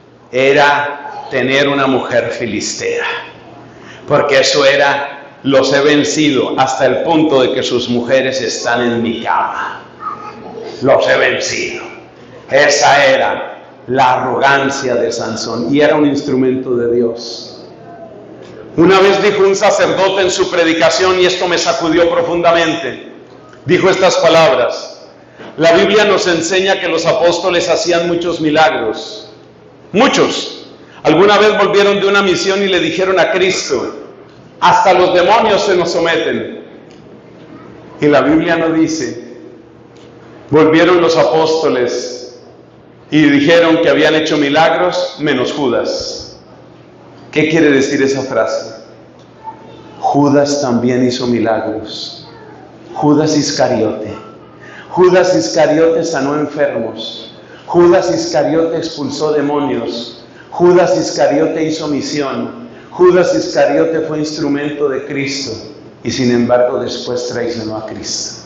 era tener una mujer filistea, porque eso era: los he vencido hasta el punto de que sus mujeres están en mi cama. Los he vencido. Esa era la arrogancia de Sansón, y era un instrumento de Dios. Una vez dijo un sacerdote en su predicación, y esto me sacudió profundamente, dijo estas palabras: la Biblia nos enseña que los apóstoles hacían muchos milagros, muchos. Alguna vez volvieron de una misión y le dijeron a Cristo: hasta los demonios se nos someten. Y la Biblia no dice: volvieron los apóstoles y dijeron que habían hecho milagros menos Judas. ¿Qué quiere decir esa frase? Judas también hizo milagros. Judas Iscariote. Judas Iscariote sanó enfermos. Judas Iscariote expulsó demonios. Judas Iscariote hizo misión. Judas Iscariote fue instrumento de Cristo, y sin embargo después traicionó a Cristo.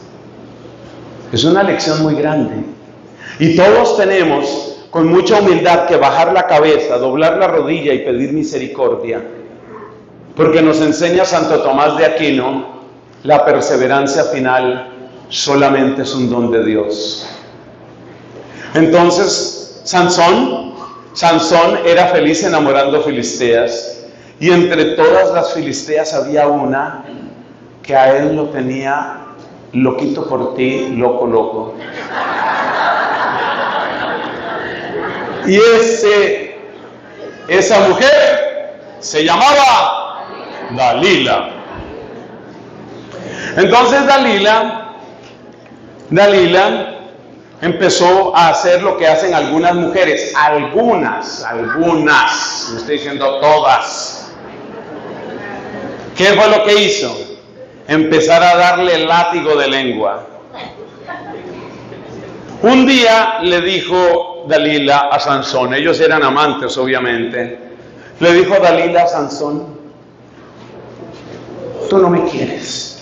Es una lección muy grande, y todos tenemos con mucha humildad que bajar la cabeza, doblar la rodilla y pedir misericordia, porque nos enseña Santo Tomás de Aquino: la perseverancia final solamente es un don de Dios. Entonces, Sansón, Sansón era feliz enamorando filisteas. Y entre todas las filisteas había una que a él lo tenía loquito por ti, loco, loco. Y ese, esa mujer se llamaba Dalila. Entonces Dalila, Dalila empezó a hacer lo que hacen algunas mujeres, algunas, algunas, no estoy diciendo todas. ¿Qué fue lo que hizo? Empezar a darle el látigo de lengua. Un día le dijo Dalila a Sansón, ellos eran amantes obviamente, le dijo Dalila a Sansón: tú no me quieres.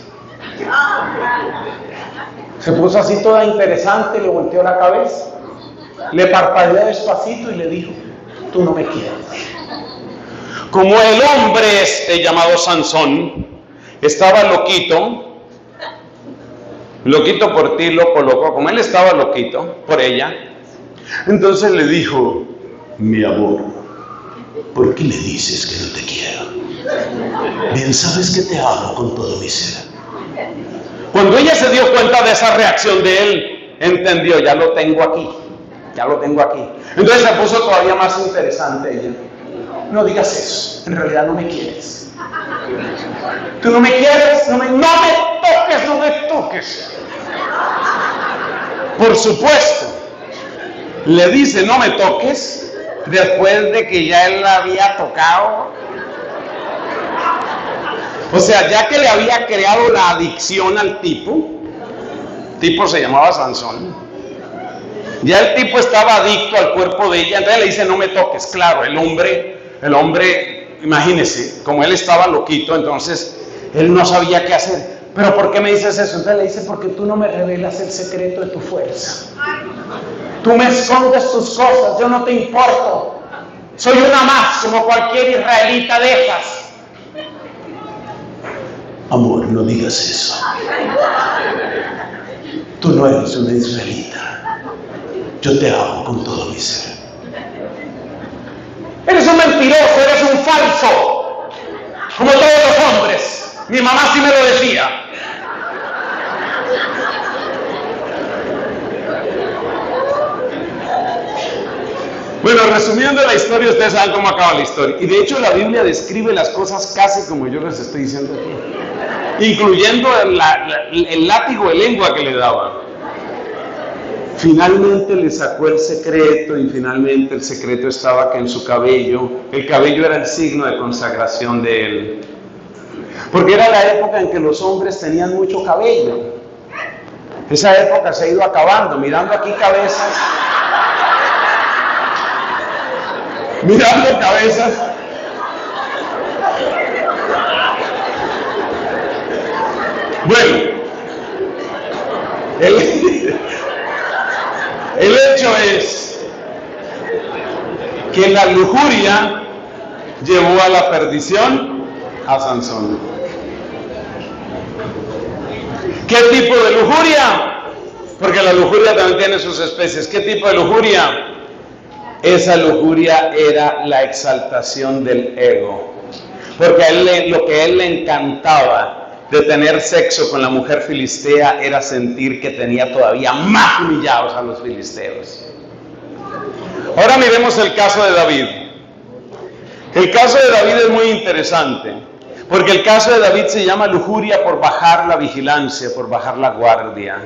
Se puso así toda interesante, le volteó la cabeza, le parpadeó despacito y le dijo: tú no me quieres. Como el hombre este llamado Sansón estaba loquito, loquito por ti, loco, loco, como él estaba loquito por ella, entonces le dijo: mi amor, ¿por qué le dices que no te quiero? Bien sabes que te amo con todo mi ser. Cuando ella se dio cuenta de esa reacción de él, entendió: ya lo tengo aquí, ya lo tengo aquí. Entonces se puso todavía más interesante ella. No digas eso, en realidad no me quieres. Tú no me quieres, no me, no me toques, no me toques. Por supuesto, le dice: no me toques, después de que ya él la había tocado. O sea, ya que le había creado la adicción al tipo, el tipo se llamaba Sansón, ya el tipo estaba adicto al cuerpo de ella, entonces le dice: no me toques. Claro, el hombre... El hombre, imagínese, como él estaba loquito, entonces él no sabía qué hacer. ¿Pero por qué me dices eso? Entonces le dice: porque tú no me revelas el secreto de tu fuerza. Tú me escondes tus cosas, yo no te importo. Soy una más, como cualquier israelita de esas. Amor, no digas eso. Tú no eres una israelita. Yo te amo con todo mi ser. Eres un mentiroso, eres un falso, como todos los hombres. Mi mamá sí me lo decía. Bueno, resumiendo la historia, ustedes saben cómo acaba la historia. Y de hecho la Biblia describe las cosas casi como yo les estoy diciendo aquí, incluyendo el, la, el látigo de lengua que le daba. Finalmente le sacó el secreto, y finalmente el secreto estaba que en su cabello, el cabello era el signo de consagración de él. Porque era la época en que los hombres tenían mucho cabello. Esa época se ha ido acabando, mirando aquí cabezas. Mirando cabezas. Bueno, el, el hecho es que la lujuria llevó a la perdición a Sansón. ¿Qué tipo de lujuria? Porque la lujuria también tiene sus especies. ¿Qué tipo de lujuria? Esa lujuria era la exaltación del ego. Porque a él le, lo que a él le encantaba de tener sexo con la mujer filistea era sentir que tenía todavía más humillados a los filisteos. Ahora miremos el caso de David. El caso de David es muy interesante, porque el caso de David se llama lujuria por bajar la vigilancia, por bajar la guardia.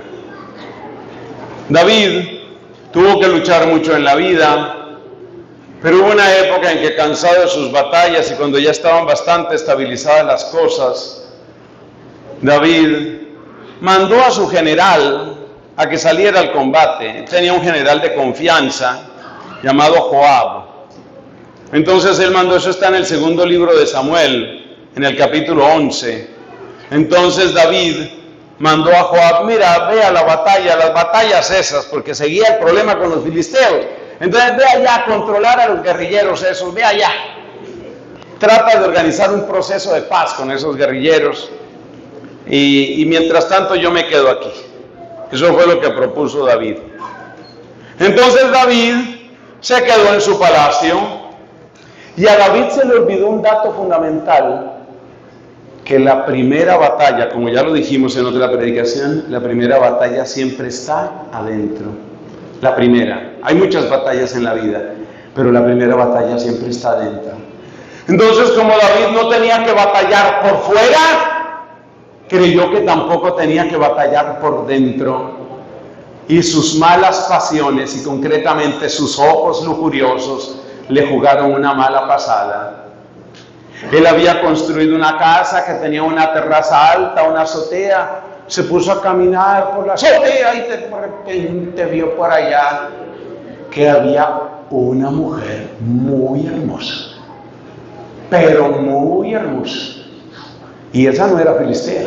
David tuvo que luchar mucho en la vida, pero hubo una época en que, cansado de sus batallas y cuando ya estaban bastante estabilizadas las cosas, David mandó a su general a que saliera al combate. Tenía un general de confianza llamado Joab. Entonces él mandó, eso está en el segundo libro de Samuel, en el capítulo once. Entonces David mandó a Joab, mira, ve a la batalla, las batallas esas, porque seguía el problema con los filisteos. Entonces ve allá a controlar a los guerrilleros esos, ve allá. Trata de organizar un proceso de paz con esos guerrilleros. Y, y mientras tanto yo me quedo aquí. Eso fue lo que propuso David. Entonces David se quedó en su palacio y a David se le olvidó un dato fundamental, que la primera batalla, como ya lo dijimos en otra predicación, la primera batalla siempre está adentro. La primera. Hay muchas batallas en la vida, pero la primera batalla siempre está adentro. Entonces, como David no tenía que batallar por fuera, creyó que tampoco tenía que batallar por dentro, y sus malas pasiones y concretamente sus ojos lujuriosos le jugaron una mala pasada. Él había construido una casa que tenía una terraza alta, una azotea, se puso a caminar por la azotea y de repente vio por allá que había una mujer muy hermosa, pero muy hermosa, y esa no era filistea.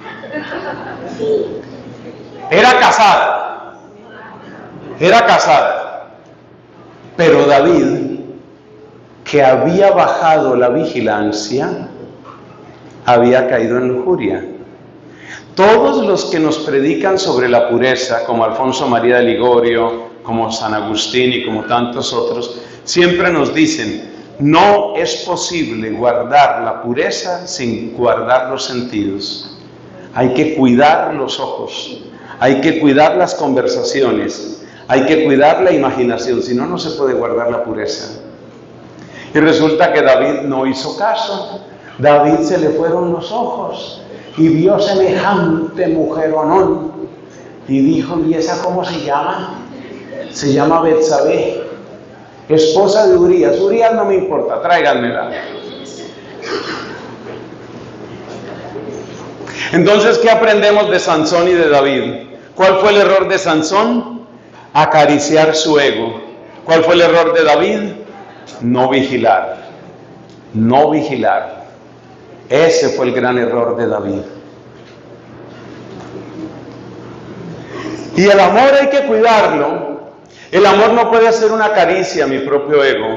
Era casada, era casada, pero David, que había bajado la vigilancia, había caído en lujuria. Todos los que nos predican sobre la pureza, como Alfonso María de Ligorio, como San Agustín y como tantos otros, siempre nos dicen, no es posible guardar la pureza sin guardar los sentidos. Hay que cuidar los ojos, hay que cuidar las conversaciones, hay que cuidar la imaginación, si no, no se puede guardar la pureza. Y resulta que David no hizo caso. David se le fueron los ojos y vio semejante mujeronón y dijo, ¿y esa cómo se llama? Se llama Betsabé, esposa de Urías. Urías no me importa, tráiganmela. Entonces, ¿qué aprendemos de Sansón y de David? ¿Cuál fue el error de Sansón? Acariciar su ego. ¿Cuál fue el error de David? No vigilar. No vigilar. Ese fue el gran error de David. Y el amor hay que cuidarlo. El amor no puede ser una caricia a mi propio ego.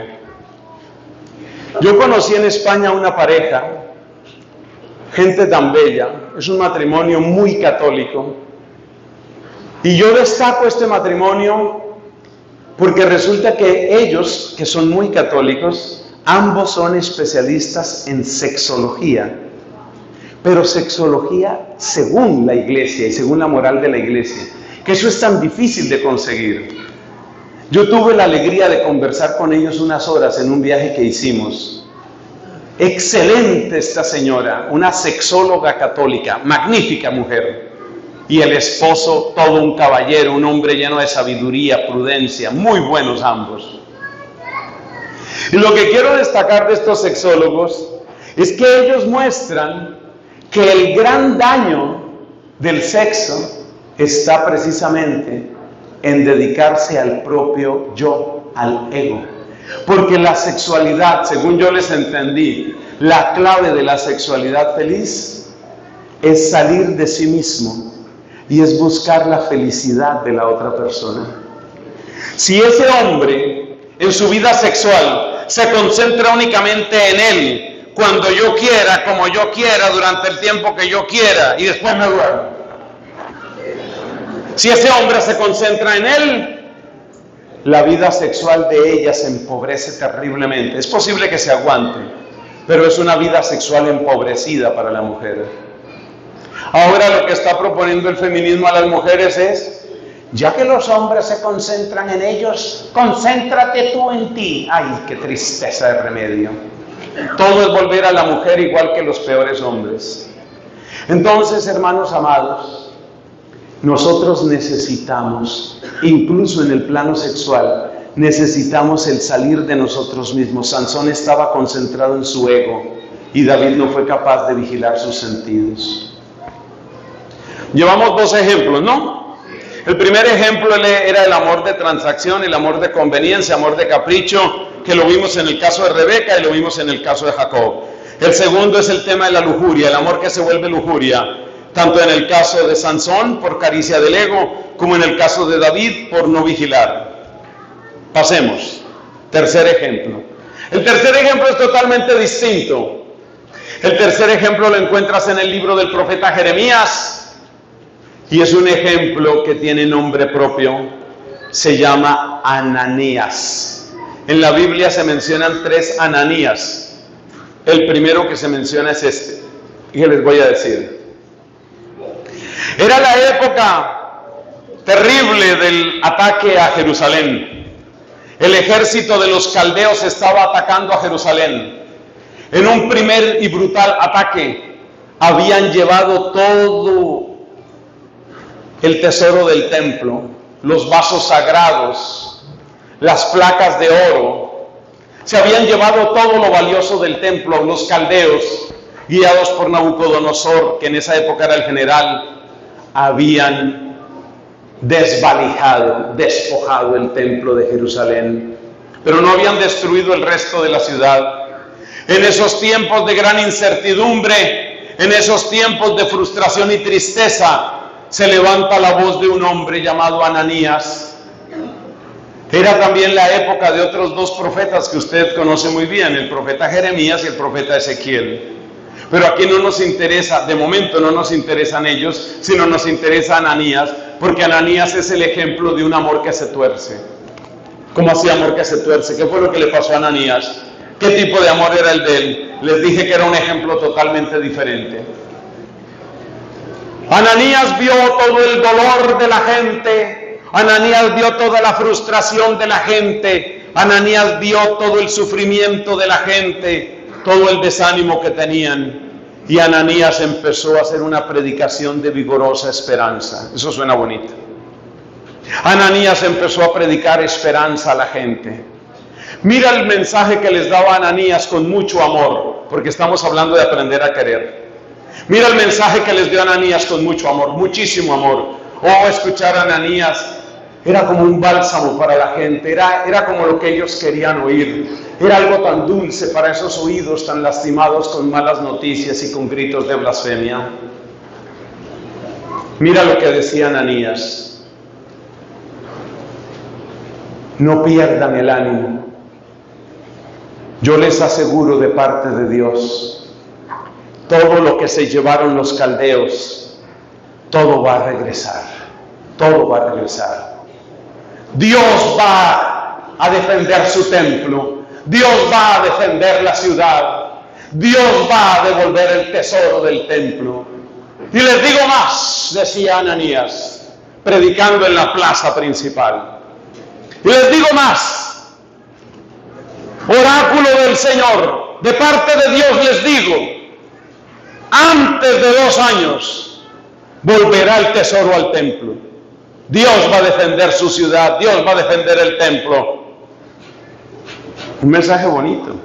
Yo conocí en España una pareja, gente tan bella, es un matrimonio muy católico, y yo destaco este matrimonio porque resulta que ellos, que son muy católicos, ambos son especialistas en sexología, pero sexología según la iglesia y según la moral de la iglesia, que eso es tan difícil de conseguir. Yo tuve la alegría de conversar con ellos unas horas en un viaje que hicimos. Excelente esta señora, una sexóloga católica, magnífica mujer. Y el esposo, todo un caballero, un hombre lleno de sabiduría, prudencia, muy buenos ambos. Y lo que quiero destacar de estos sexólogos es que ellos muestran que el gran daño del sexo está precisamente en dedicarse al propio yo, al ego. Porque la sexualidad, según yo les entendí, la clave de la sexualidad feliz es salir de sí mismo y es buscar la felicidad de la otra persona. Si ese hombre en su vida sexual se concentra únicamente en él, cuando yo quiera, como yo quiera, durante el tiempo que yo quiera, y después me duermo. Si ese hombre se concentra en él, la vida sexual de ella se empobrece terriblemente. Es posible que se aguante, pero es una vida sexual empobrecida para la mujer. Ahora lo que está proponiendo el feminismo a las mujeres es, ya que los hombres se concentran en ellos, concéntrate tú en ti. Ay, qué tristeza de remedio. Todo es volver a la mujer igual que los peores hombres. Entonces, hermanos amados, nosotros necesitamos, incluso en el plano sexual, necesitamos el salir de nosotros mismos. Sansón estaba concentrado en su ego y David no fue capaz de vigilar sus sentidos. Llevamos dos ejemplos, ¿no? El primer ejemplo era el amor de transacción, el amor de conveniencia, amor de capricho, que lo vimos en el caso de Rebeca y lo vimos en el caso de Jacob. El segundo es el tema de la lujuria, el amor que se vuelve lujuria, tanto en el caso de Sansón por caricia del ego, como en el caso de David por no vigilar. Pasemos. Tercer ejemplo. El tercer ejemplo es totalmente distinto. El tercer ejemplo lo encuentras en el libro del profeta Jeremías y es un ejemplo que tiene nombre propio. Se llama Ananías. En la Biblia se mencionan tres Ananías. El primero que se menciona es este. ¿Y qué les voy a decir? Era la época terrible del ataque a Jerusalén. El ejército de los caldeos estaba atacando a Jerusalén. En un primer y brutal ataque habían llevado todo el tesoro del templo, los vasos sagrados, las placas de oro. Se habían llevado todo lo valioso del templo. Los caldeos, guiados por Nabucodonosor, que en esa época era el general, habían desvalijado, despojado el templo de Jerusalén, pero no habían destruido el resto de la ciudad. En esos tiempos de gran incertidumbre, en esos tiempos de frustración y tristeza, se levanta la voz de un hombre llamado Ananías. Era también la época de otros dos profetas que usted conoce muy bien, el profeta Jeremías y el profeta Ezequiel. Pero aquí no nos interesa, de momento no nos interesan ellos, sino nos interesa Ananías, porque Ananías es el ejemplo de un amor que se tuerce. ¿Cómo así amor que se tuerce? ¿Qué fue lo que le pasó a Ananías? ¿Qué tipo de amor era el de él? Les dije que era un ejemplo totalmente diferente. Ananías vio todo el dolor de la gente, Ananías vio toda la frustración de la gente, Ananías vio todo el sufrimiento de la gente, todo el desánimo que tenían, y Ananías empezó a hacer una predicación de vigorosa esperanza. Eso suena bonito. Ananías empezó a predicar esperanza a la gente. Mira el mensaje que les daba Ananías con mucho amor, porque estamos hablando de aprender a querer. Mira el mensaje que les dio Ananías con mucho amor, muchísimo amor. Oh, escuchar a Ananías era como un bálsamo para la gente, era, era como lo que ellos querían oír. Era algo tan dulce para esos oídos tan lastimados con malas noticias y con gritos de blasfemia. Mira lo que decía Ananías: no pierdan el ánimo. Yo les aseguro de parte de Dios, todo lo que se llevaron los caldeos, todo va a regresar, todo va a regresar. Dios va a defender su templo, Dios va a defender la ciudad, Dios va a devolver el tesoro del templo. Y les digo más, decía Ananías, predicando en la plaza principal. Y les digo más, oráculo del Señor, de parte de Dios les digo, antes de dos años volverá el tesoro al templo. Dios va a defender su ciudad, Dios va a defender el templo. Un mensaje bonito,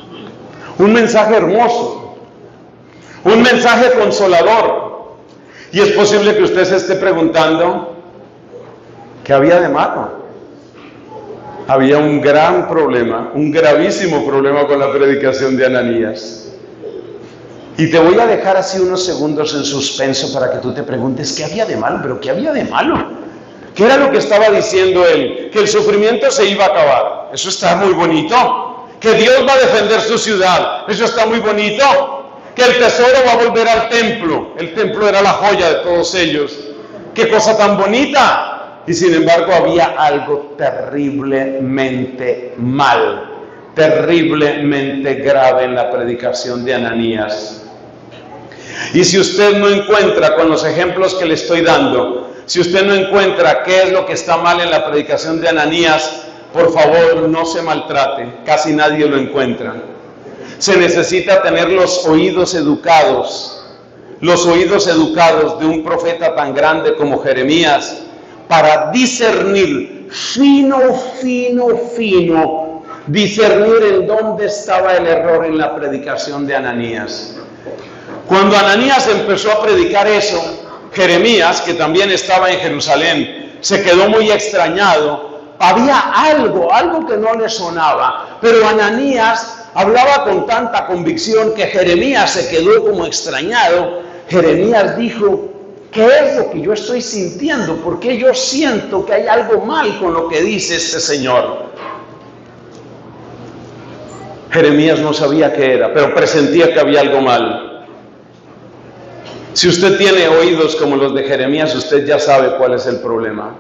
un mensaje hermoso, un mensaje consolador. Y es posible que usted se esté preguntando, ¿qué había de malo? Había un gran problema, un gravísimo problema con la predicación de Ananías. Y te voy a dejar así unos segundos en suspenso para que tú te preguntes, ¿qué había de malo? ¿Pero qué había de malo? ¿Qué era lo que estaba diciendo él? Que el sufrimiento se iba a acabar. Eso está muy bonito. Que Dios va a defender su ciudad. Eso está muy bonito. Que el tesoro va a volver al templo. El templo era la joya de todos ellos. ¡Qué cosa tan bonita! Y sin embargo había algo terriblemente mal, terriblemente grave en la predicación de Ananías. Y si usted no encuentra, con los ejemplos que le estoy dando, si usted no encuentra qué es lo que está mal en la predicación de Ananías, por favor no se maltrate, casi nadie lo encuentra. Se necesita tener los oídos educados, los oídos educados de un profeta tan grande como Jeremías, para discernir fino, fino, fino, discernir en dónde estaba el error en la predicación de Ananías. Cuando Ananías empezó a predicar eso, Jeremías, que también estaba en Jerusalén, se quedó muy extrañado. Había algo, algo que no le sonaba, pero Ananías hablaba con tanta convicción que Jeremías se quedó como extrañado. Jeremías dijo, ¿qué es lo que yo estoy sintiendo? ¿Por qué yo siento que hay algo mal con lo que dice este señor? Jeremías no sabía qué era, pero presentía que había algo mal. Si usted tiene oídos como los de Jeremías, usted ya sabe cuál es el problema.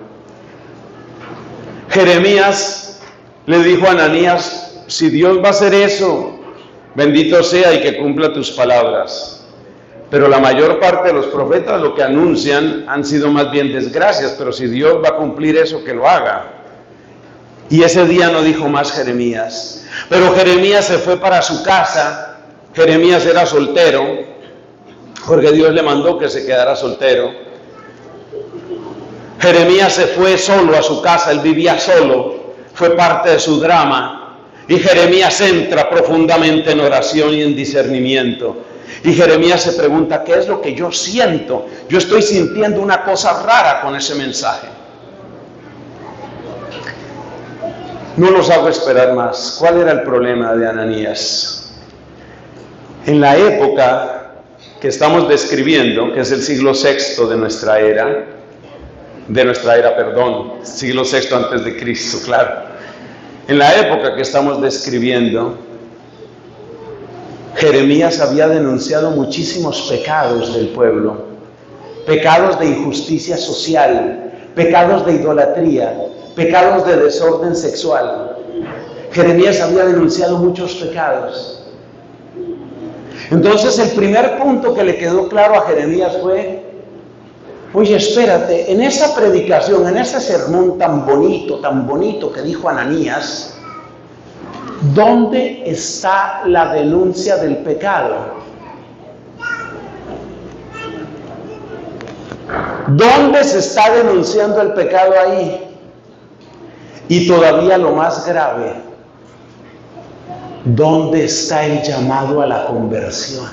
Jeremías le dijo a Ananías, si Dios va a hacer eso, bendito sea y que cumpla tus palabras. Pero la mayor parte de los profetas lo que anuncian han sido más bien desgracias, pero si Dios va a cumplir eso, que lo haga. Y ese día no dijo más Jeremías. Pero Jeremías se fue para su casa. Jeremías era soltero, porque Dios le mandó que se quedara soltero. Jeremías se fue solo a su casa, él vivía solo, fue parte de su drama. Y Jeremías entra profundamente en oración y en discernimiento. Y Jeremías se pregunta, ¿qué es lo que yo siento? Yo estoy sintiendo una cosa rara con ese mensaje. No los hago esperar más. ¿Cuál era el problema de Ananías? En la época que estamos describiendo, que es el siglo sexto de nuestra era, de nuestra era, perdón, siglo sexto antes de Cristo, claro. En la época que estamos describiendo, Jeremías había denunciado muchísimos pecados del pueblo, pecados de injusticia social, pecados de idolatría, pecados de desorden sexual. Jeremías había denunciado muchos pecados. Entonces el primer punto que le quedó claro a Jeremías fue, oye, espérate, en esa predicación, en ese sermón tan bonito, tan bonito que dijo Ananías, ¿dónde está la denuncia del pecado? ¿Dónde se está denunciando el pecado ahí? Y todavía lo más grave, ¿dónde está el llamado a la conversión?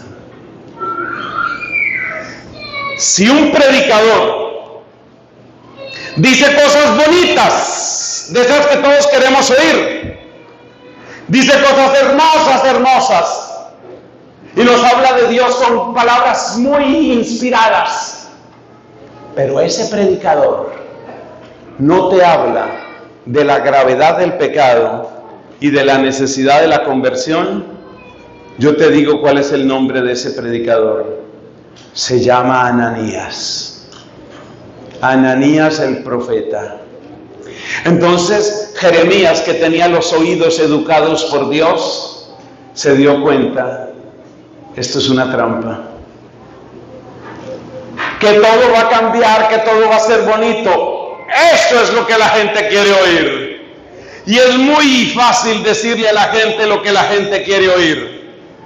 Si un predicador dice cosas bonitas, de esas que todos queremos oír, dice cosas hermosas, hermosas, y nos habla de Dios con palabras muy inspiradas, pero ese predicador no te habla de la gravedad del pecado y de la necesidad de la conversión, yo te digo cuál es el nombre de ese predicador. Se llama Ananías. Ananías el profeta. Entonces Jeremías, que tenía los oídos educados por Dios, se dio cuenta, esto es una trampa. Que todo va a cambiar, que todo va a ser bonito. Eso es lo que la gente quiere oír. Y es muy fácil decirle a la gente lo que la gente quiere oír.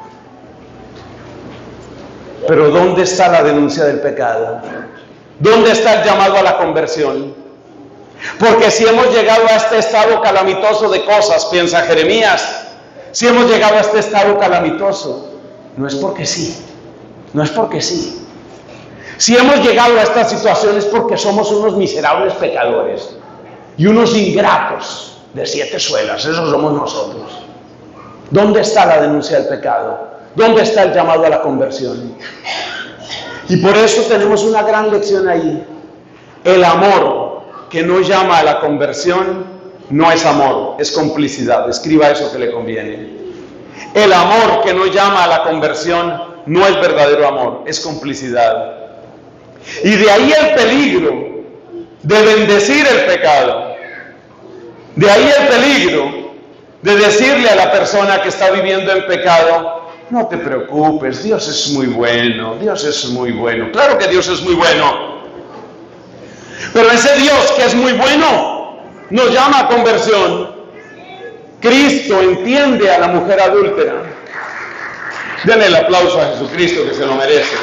Pero ¿dónde está la denuncia del pecado? ¿Dónde está el llamado a la conversión? Porque si hemos llegado a este estado calamitoso de cosas, piensa Jeremías, si hemos llegado a este estado calamitoso, no es porque sí, no es porque sí, Si hemos llegado a esta situación es porque somos unos miserables pecadores y unos ingratos de siete suelas. Esos somos nosotros. ¿Dónde está la denuncia del pecado? ¿Dónde está el llamado a la conversión? Y por eso tenemos una gran lección ahí. El amor que no llama a la conversión no es amor, es complicidad. Escriba eso que le conviene. El amor que no llama a la conversión no es verdadero amor, es complicidad. Y de ahí el peligro de bendecir el pecado. De ahí el peligro de decirle a la persona que está viviendo en pecado: no te preocupes, Dios es muy bueno, Dios es muy bueno. Claro que Dios es muy bueno. Pero ese Dios que es muy bueno nos llama a conversión. Cristo entiende a la mujer adúltera. Denle el aplauso a Jesucristo, que se lo merece.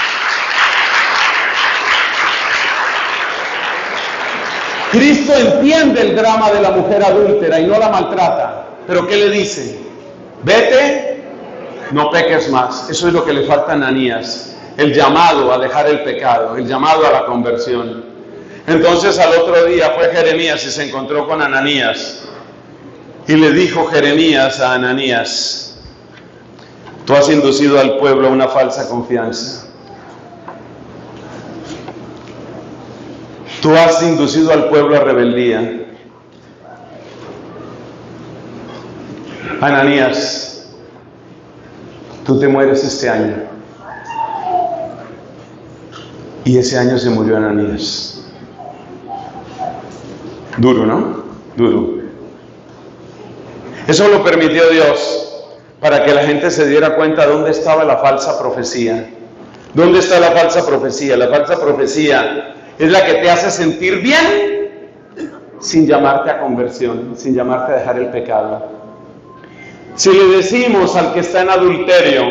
Cristo entiende el drama de la mujer adúltera y no la maltrata. ¿Pero qué le dice? Vete, no peques más. Eso es lo que le falta a Ananías. El llamado a dejar el pecado, el llamado a la conversión. Entonces al otro día fue Jeremías y se encontró con Ananías. Y le dijo Jeremías a Ananías: tú has inducido al pueblo a una falsa confianza. Tú has inducido al pueblo a rebeldía. Ananías, tú te mueres este año. Y ese año se murió Ananías. Duro, ¿no? Duro. Eso lo permitió Dios para que la gente se diera cuenta dónde estaba la falsa profecía. ¿Dónde está la falsa profecía? La falsa profecía es la que te hace sentir bien sin llamarte a conversión, sin llamarte a dejar el pecado. Si le decimos al que está en adulterio: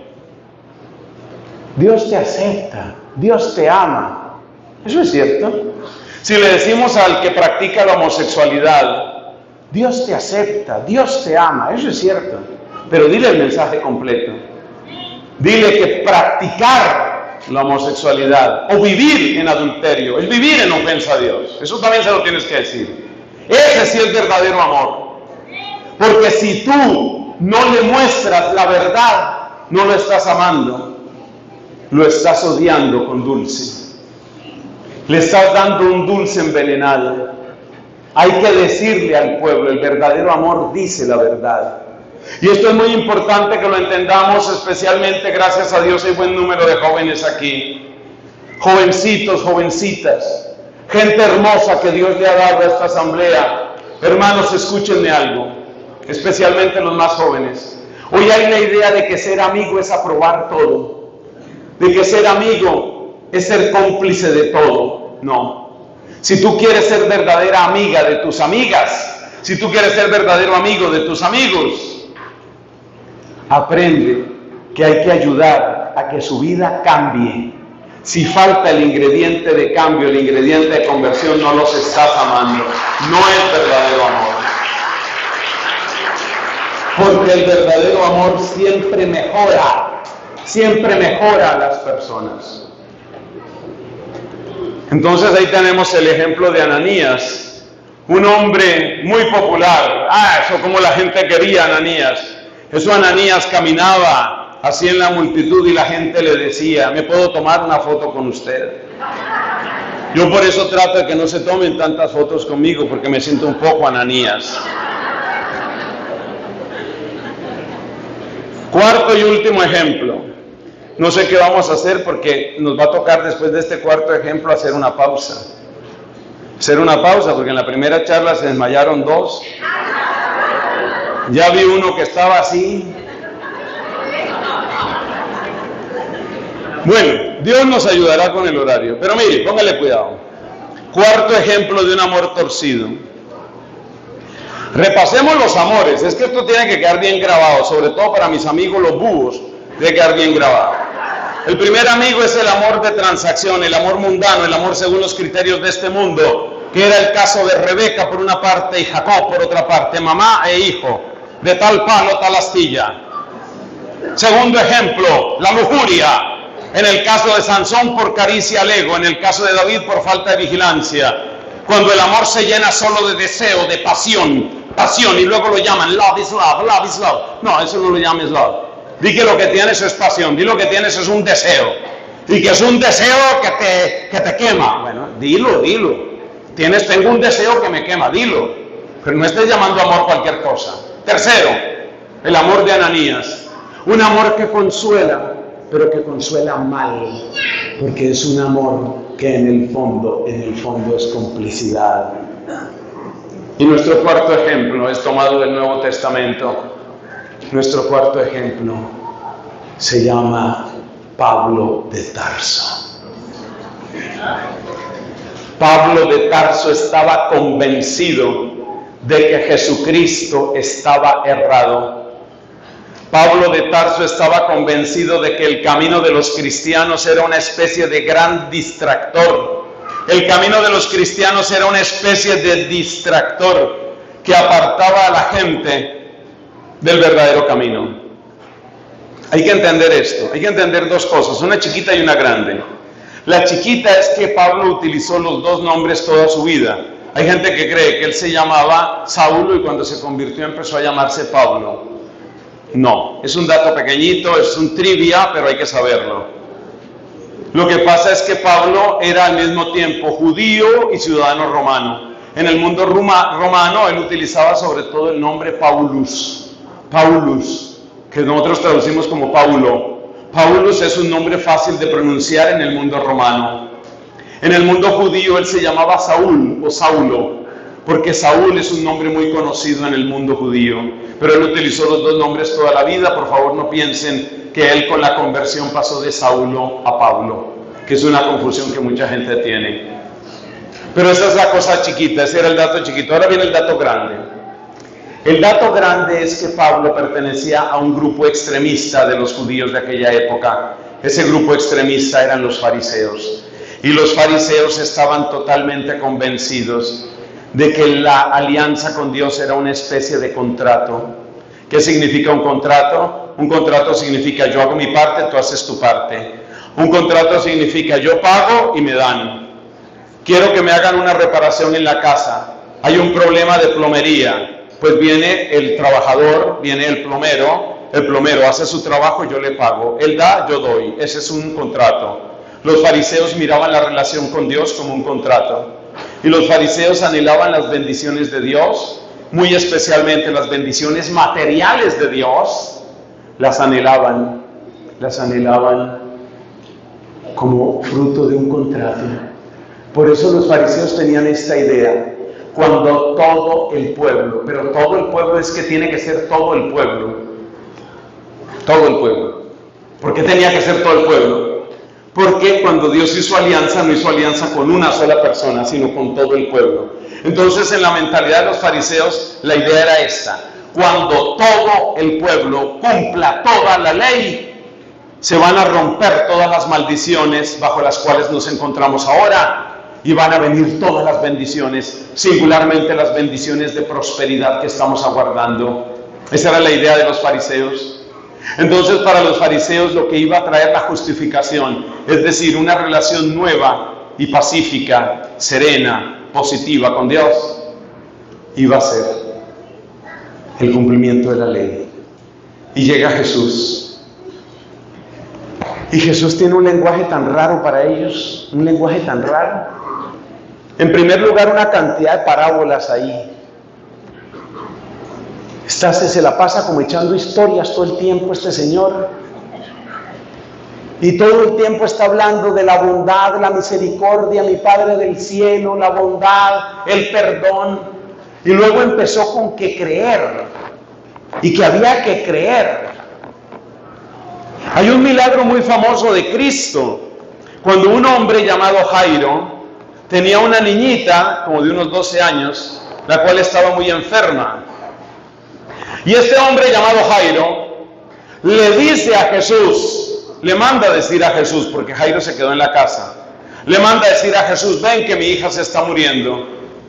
Dios te acepta, Dios te ama, ¿eso es cierto? Si le decimos al que practica la homosexualidad: Dios te acepta, Dios te ama, eso es cierto. Pero dile el mensaje completo. Dile que practicar la homosexualidad o vivir en adulterio es vivir en ofensa a Dios. Eso también se lo tienes que decir. Ese sí es verdadero amor. Porque si tú no le muestras la verdad, no lo estás amando, lo estás odiando con dulce. Le estás dando un dulce envenenado. Hay que decirle al pueblo: el verdadero amor dice la verdad. Y esto es muy importante que lo entendamos, especialmente, gracias a Dios, hay buen número de jóvenes aquí. Jovencitos, jovencitas, gente hermosa que Dios le ha dado a esta asamblea. Hermanos, escúchenme algo, especialmente los más jóvenes. Hoy hay la idea de que ser amigo es aprobar todo, de que ser amigo es ser cómplice de todo. No. Si tú quieres ser verdadera amiga de tus amigas, si tú quieres ser verdadero amigo de tus amigos, aprende que hay que ayudar a que su vida cambie. Si falta el ingrediente de cambio, el ingrediente de conversión, no los estás amando. No es verdadero amor. Porque el verdadero amor siempre mejora, siempre mejora a las personas. Entonces ahí tenemos el ejemplo de Ananías, un hombre muy popular. Ah, eso como la gente quería a Ananías. Eso Ananías caminaba así en la multitud y la gente le decía: ¿me puedo tomar una foto con usted? Yo por eso trato de que no se tomen tantas fotos conmigo, porque me siento un poco Ananías. Cuarto y último ejemplo. No sé qué vamos a hacer porque nos va a tocar después de este cuarto ejemplo hacer una pausa. Hacer una pausa porque en la primera charla se desmayaron dos. Ya vi uno que estaba así. Bueno, Dios nos ayudará con el horario. Pero mire, póngale cuidado. Cuarto ejemplo de un amor torcido. Repasemos los amores. Es que esto tiene que quedar bien grabado, sobre todo para mis amigos los búhos, debe quedar bien grabado. El primer amigo es el amor de transacción, el amor mundano, el amor según los criterios de este mundo, que era el caso de Rebeca por una parte y Jacob por otra parte, mamá e hijo, de tal palo, tal astilla. Segundo ejemplo, la lujuria, En el caso de Sansón, por caricia al ego. En el caso de David, por falta de vigilancia. Cuando el amor se llena solo de deseo, de pasión, pasión, y luego lo llaman love is love, love is love. No, eso no lo llames love. Di que lo que tienes es pasión, di lo que tienes es un deseo. Y que es un deseo que te, que te quema. Bueno, dilo, dilo. Tienes, tengo un deseo que me quema, dilo. Pero no estés llamando amor cualquier cosa. Tercero, el amor de Ananías. Un amor que consuela, pero que consuela mal. Porque es un amor que en el fondo, en el fondo es complicidad. Y nuestro cuarto ejemplo es tomado del Nuevo Testamento. Nuestro cuarto ejemplo se llama Pablo de Tarso. Pablo de Tarso estaba convencido de que Jesucristo estaba errado. Pablo de Tarso estaba convencido de que el camino de los cristianos era una especie de gran distractor. El camino de los cristianos era una especie de distractor que apartaba a la gente del verdadero camino. Hay que entender esto, hay que entender dos cosas, una chiquita y una grande. La chiquita es que Pablo utilizó los dos nombres toda su vida. Hay gente que cree que él se llamaba Saulo y cuando se convirtió empezó a llamarse Pablo. No, es un dato pequeñito, es un trivia, pero hay que saberlo. Lo que pasa es que Pablo era al mismo tiempo judío y ciudadano romano. En el mundo roma, romano él utilizaba sobre todo el nombre Paulus, Paulus, que nosotros traducimos como Paulo. Paulus es un nombre fácil de pronunciar en el mundo romano. En el mundo judío él se llamaba Saúl o Saulo, porque Saúl es un nombre muy conocido en el mundo judío, pero él utilizó los dos nombres toda la vida. Por favor, no piensen que él con la conversión pasó de Saulo a Pablo, que es una confusión que mucha gente tiene. Pero esa es la cosa chiquita, ese era el dato chiquito. Ahora viene el dato grande. El dato grande es que Pablo pertenecía a un grupo extremista de los judíos de aquella época. Ese grupo extremista eran los fariseos. Y los fariseos estaban totalmente convencidos de que la alianza con Dios era una especie de contrato. ¿Qué significa un contrato? Un contrato significa yo hago mi parte, tú haces tu parte. Un contrato significa yo pago y me dan. Quiero que me hagan una reparación en la casa. Hay un problema de plomería. Pues viene el trabajador, viene el plomero, el plomero hace su trabajo, yo le pago. Él da, yo doy. Ese es un contrato. Los fariseos miraban la relación con Dios como un contrato. Y los fariseos anhelaban las bendiciones de Dios, muy especialmente las bendiciones materiales de Dios, las anhelaban, las anhelaban como fruto de un contrato. Por eso los fariseos tenían esta idea. Cuando todo el pueblo, pero todo el pueblo es que tiene que ser todo el pueblo, todo el pueblo. ¿Por qué tenía que ser todo el pueblo? Porque cuando Dios hizo alianza, no hizo alianza con una sola persona, sino con todo el pueblo. Entonces, en la mentalidad de los fariseos, la idea era esta: cuando todo el pueblo cumpla toda la ley, se van a romper todas las maldiciones bajo las cuales nos encontramos ahora, y van a venir todas las bendiciones, singularmente las bendiciones de prosperidad que estamos aguardando. Esa era la idea de los fariseos. Entonces, para los fariseos lo que iba a traer la justificación, es decir, una relación nueva y pacífica, serena, positiva con Dios, iba a ser el cumplimiento de la ley. Y llega Jesús. Y Jesús tiene un lenguaje tan raro para ellos, un lenguaje tan raro. En primer lugar, una cantidad de parábolas ahí. Esta se, se la pasa como echando historias todo el tiempo este señor. Y todo el tiempo está hablando de la bondad, la misericordia, mi Padre del cielo, la bondad, el perdón. Y luego empezó con que creer. Y que había que creer. Hay un milagro muy famoso de Cristo. Cuando un hombre llamado Jairo tenía una niñita, como de unos doce años, la cual estaba muy enferma. Y este hombre llamado Jairo le dice a Jesús, le manda a decir a Jesús, porque Jairo se quedó en la casa, le manda a decir a Jesús: ven que mi hija se está muriendo.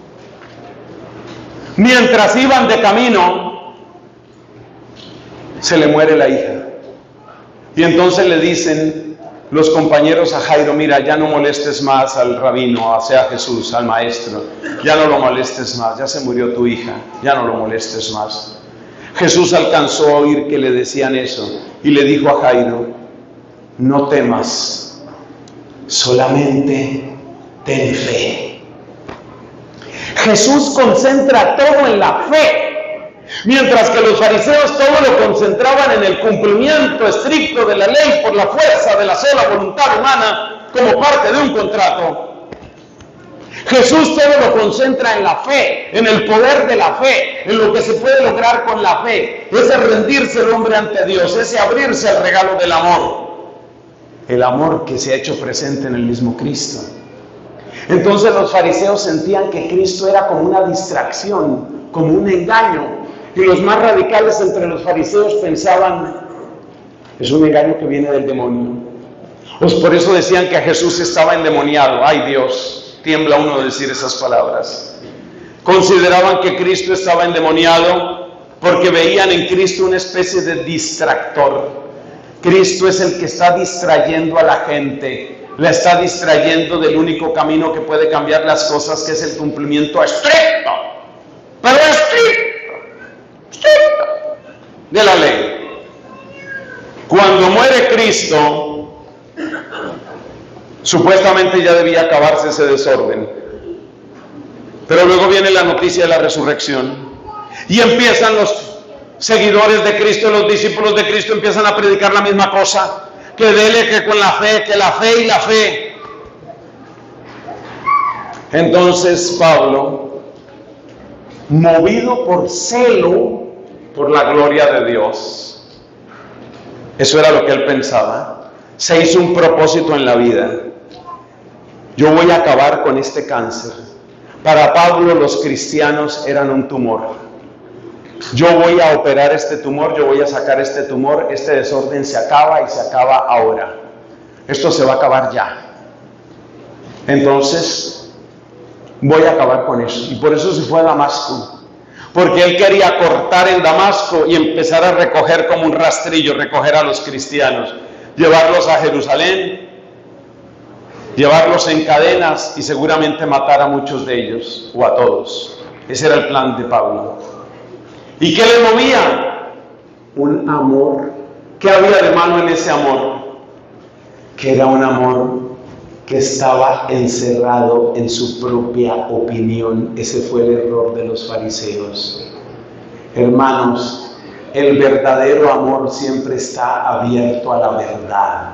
Mientras iban de camino, se le muere la hija. Y entonces le dicen los compañeros a Jairo: mira, ya no molestes más al rabino, o sea, a Jesús, al maestro, ya no lo molestes más, ya se murió tu hija, ya no lo molestes más. Jesús alcanzó a oír que le decían eso y le dijo a Jairo: no temas, solamente ten fe. Jesús concentra todo en la fe. Mientras que los fariseos todo lo concentraban en el cumplimiento estricto de la ley por la fuerza de la sola voluntad humana como parte de un contrato, Jesús todo lo concentra en la fe, en el poder de la fe, en lo que se puede lograr con la fe, ese rendirse el hombre ante Dios, ese abrirse al regalo del amor, el amor que se ha hecho presente en el mismo Cristo. Entonces los fariseos sentían que Cristo era como una distracción, como un engaño. Y los más radicales entre los fariseos pensaban: es un engaño que viene del demonio. Pues por eso decían que a Jesús estaba endemoniado. ¡Ay, Dios! Tiembla uno de decir esas palabras. Consideraban que Cristo estaba endemoniado porque veían en Cristo una especie de distractor. Cristo es el que está distrayendo a la gente, la está distrayendo del único camino que puede cambiar las cosas, que es el cumplimiento estricto, pero estricto, de la ley. Cuando muere Cristo, supuestamente ya debía acabarse ese desorden, pero luego viene la noticia de la resurrección y empiezan los seguidores de Cristo, los discípulos de Cristo empiezan a predicar la misma cosa, que dele, que con la fe, que la fe y la fe. Entonces Pablo, movido por celo por la gloria de Dios, eso era lo que él pensaba, se hizo un propósito en la vida: yo voy a acabar con este cáncer. Para Pablo los cristianos eran un tumor. Yo voy a operar este tumor, yo voy a sacar este tumor, este desorden se acaba y se acaba ahora. Esto se va a acabar ya. Entonces, voy a acabar con eso. Y por eso se fue a Damasco. Porque él quería cortar en Damasco y empezar a recoger como un rastrillo, recoger a los cristianos, llevarlos a Jerusalén, llevarlos en cadenas y seguramente matar a muchos de ellos, o a todos. Ese era el plan de Pablo. ¿Y qué le movía? Un amor. ¿Qué había de malo en ese amor? Que era un amor que estaba encerrado en su propia opinión. Ese fue el error de los fariseos. Hermanos, el verdadero amor siempre está abierto a la verdad.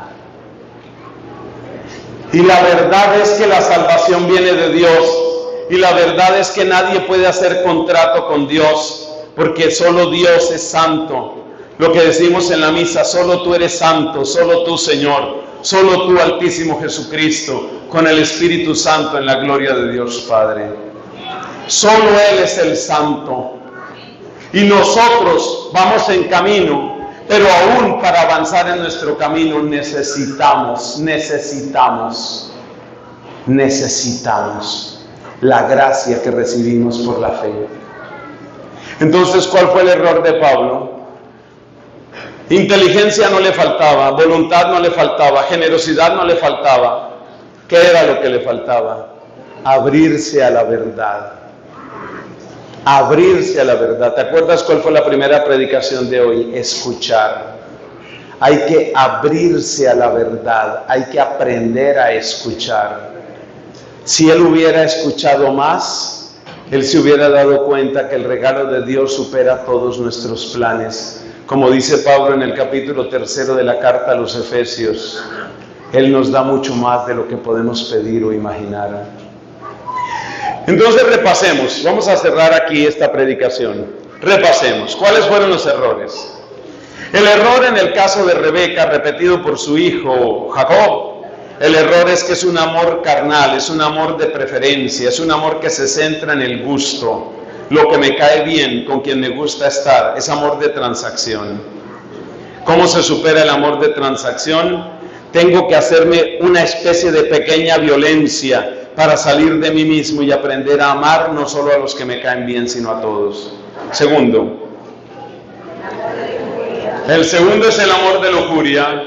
Y la verdad es que la salvación viene de Dios. Y la verdad es que nadie puede hacer contrato con Dios, porque solo Dios es santo. Lo que decimos en la misa: solo tú eres santo, solo tú, Señor, solo tú, Altísimo Jesucristo, con el Espíritu Santo en la gloria de Dios Padre. Solo Él es el santo. Y nosotros vamos en camino, pero aún para avanzar en nuestro camino necesitamos, necesitamos, necesitamos la gracia que recibimos por la fe. Entonces, ¿cuál fue el error de Pablo? Inteligencia no le faltaba, voluntad no le faltaba, generosidad no le faltaba. ¿Qué era lo que le faltaba? Abrirse a la verdad. Abrirse a la verdad. ¿Te acuerdas cuál fue la primera predicación de hoy? Escuchar. Hay que abrirse a la verdad, hay que aprender a escuchar. Si él hubiera escuchado más, él se hubiera dado cuenta que el regalo de Dios supera todos nuestros planes. Como dice Pablo en el capítulo tercero de la carta a los Efesios, Él nos da mucho más de lo que podemos pedir o imaginar. Entonces repasemos, vamos a cerrar aquí esta predicación. Repasemos, ¿cuáles fueron los errores? El error en el caso de Rebeca, repetido por su hijo Jacob, el error es que es un amor carnal, es un amor de preferencia, es un amor que se centra en el gusto, lo que me cae bien, con quien me gusta estar, es amor de transacción. ¿Cómo se supera el amor de transacción? Tengo que hacerme una especie de pequeña violencia para salir de mí mismo y aprender a amar no solo a los que me caen bien, sino a todos. Segundo, el segundo es el amor de lujuria.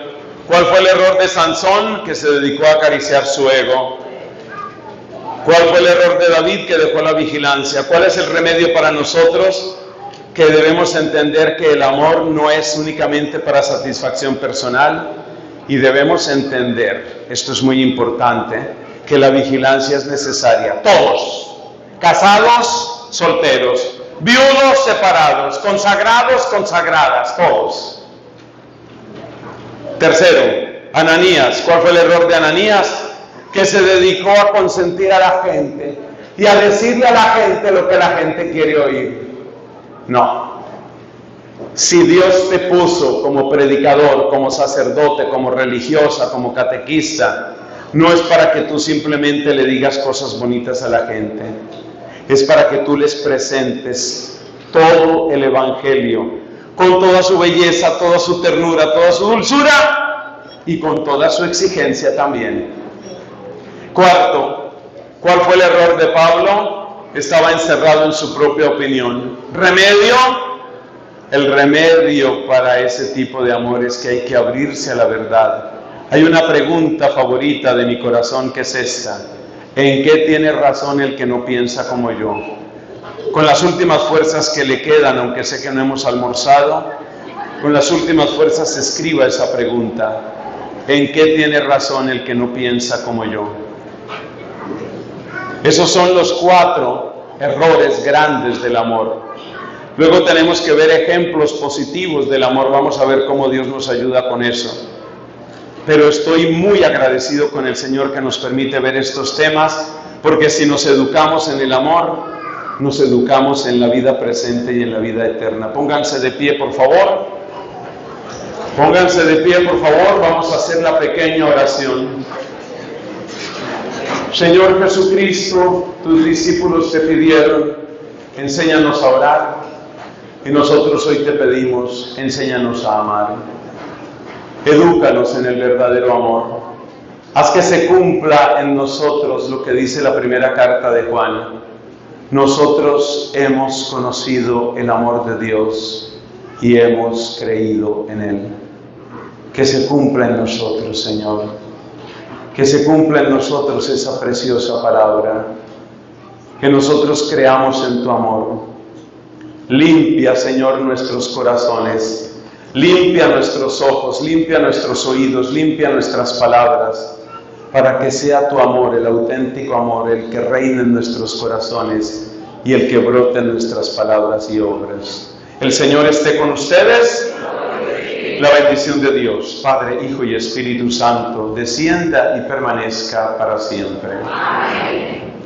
¿Cuál fue el error de Sansón? Que se dedicó a acariciar su ego. ¿Cuál fue el error de David? Que dejó la vigilancia. ¿Cuál es el remedio para nosotros? Que debemos entender que el amor no es únicamente para satisfacción personal y debemos entender, esto es muy importante, que la vigilancia es necesaria. Todos, casados, solteros, viudos, separados, consagrados, consagradas, todos. Tercero, Ananías. ¿Cuál fue el error de Ananías? Que se dedicó a consentir a la gente y a decirle a la gente lo que la gente quiere oír. No. Si Dios te puso como predicador, como sacerdote, como religiosa, como catequista, no es para que tú simplemente le digas cosas bonitas a la gente. Es para que tú les presentes todo el Evangelio, con toda su belleza, toda su ternura, toda su dulzura y con toda su exigencia también. Cuarto, ¿cuál fue el error de Pablo? Estaba encerrado en su propia opinión. ¿Remedio? El remedio para ese tipo de amor es que hay que abrirse a la verdad. Hay una pregunta favorita de mi corazón que es esta: ¿en qué tiene razón el que no piensa como yo? Con las últimas fuerzas que le quedan, aunque sé que no hemos almorzado, con las últimas fuerzas escriba esa pregunta: ¿en qué tiene razón el que no piensa como yo? Esos son los cuatro errores grandes del amor. Luego tenemos que ver ejemplos positivos del amor. Vamos a ver cómo Dios nos ayuda con eso. Pero estoy muy agradecido con el Señor que nos permite ver estos temas, porque si nos educamos en el amor, nos educamos en la vida presente y en la vida eterna. Pónganse de pie, por favor. Pónganse de pie, por favor. Vamos a hacer la pequeña oración. Señor Jesucristo, tus discípulos te pidieron, enséñanos a orar, y nosotros hoy te pedimos, enséñanos a amar. Edúcanos en el verdadero amor. Haz que se cumpla en nosotros lo que dice la primera carta de Juan. Nosotros hemos conocido el amor de Dios y hemos creído en Él. Que se cumpla en nosotros, Señor. Que se cumpla en nosotros esa preciosa palabra. Que nosotros creamos en tu amor. Limpia, Señor, nuestros corazones. Limpia nuestros ojos, limpia nuestros oídos, limpia nuestras palabras, para que sea tu amor, el auténtico amor, el que reine en nuestros corazones y el que brote en nuestras palabras y obras. El Señor esté con ustedes. La bendición de Dios, Padre, Hijo y Espíritu Santo, descienda y permanezca para siempre. Amén.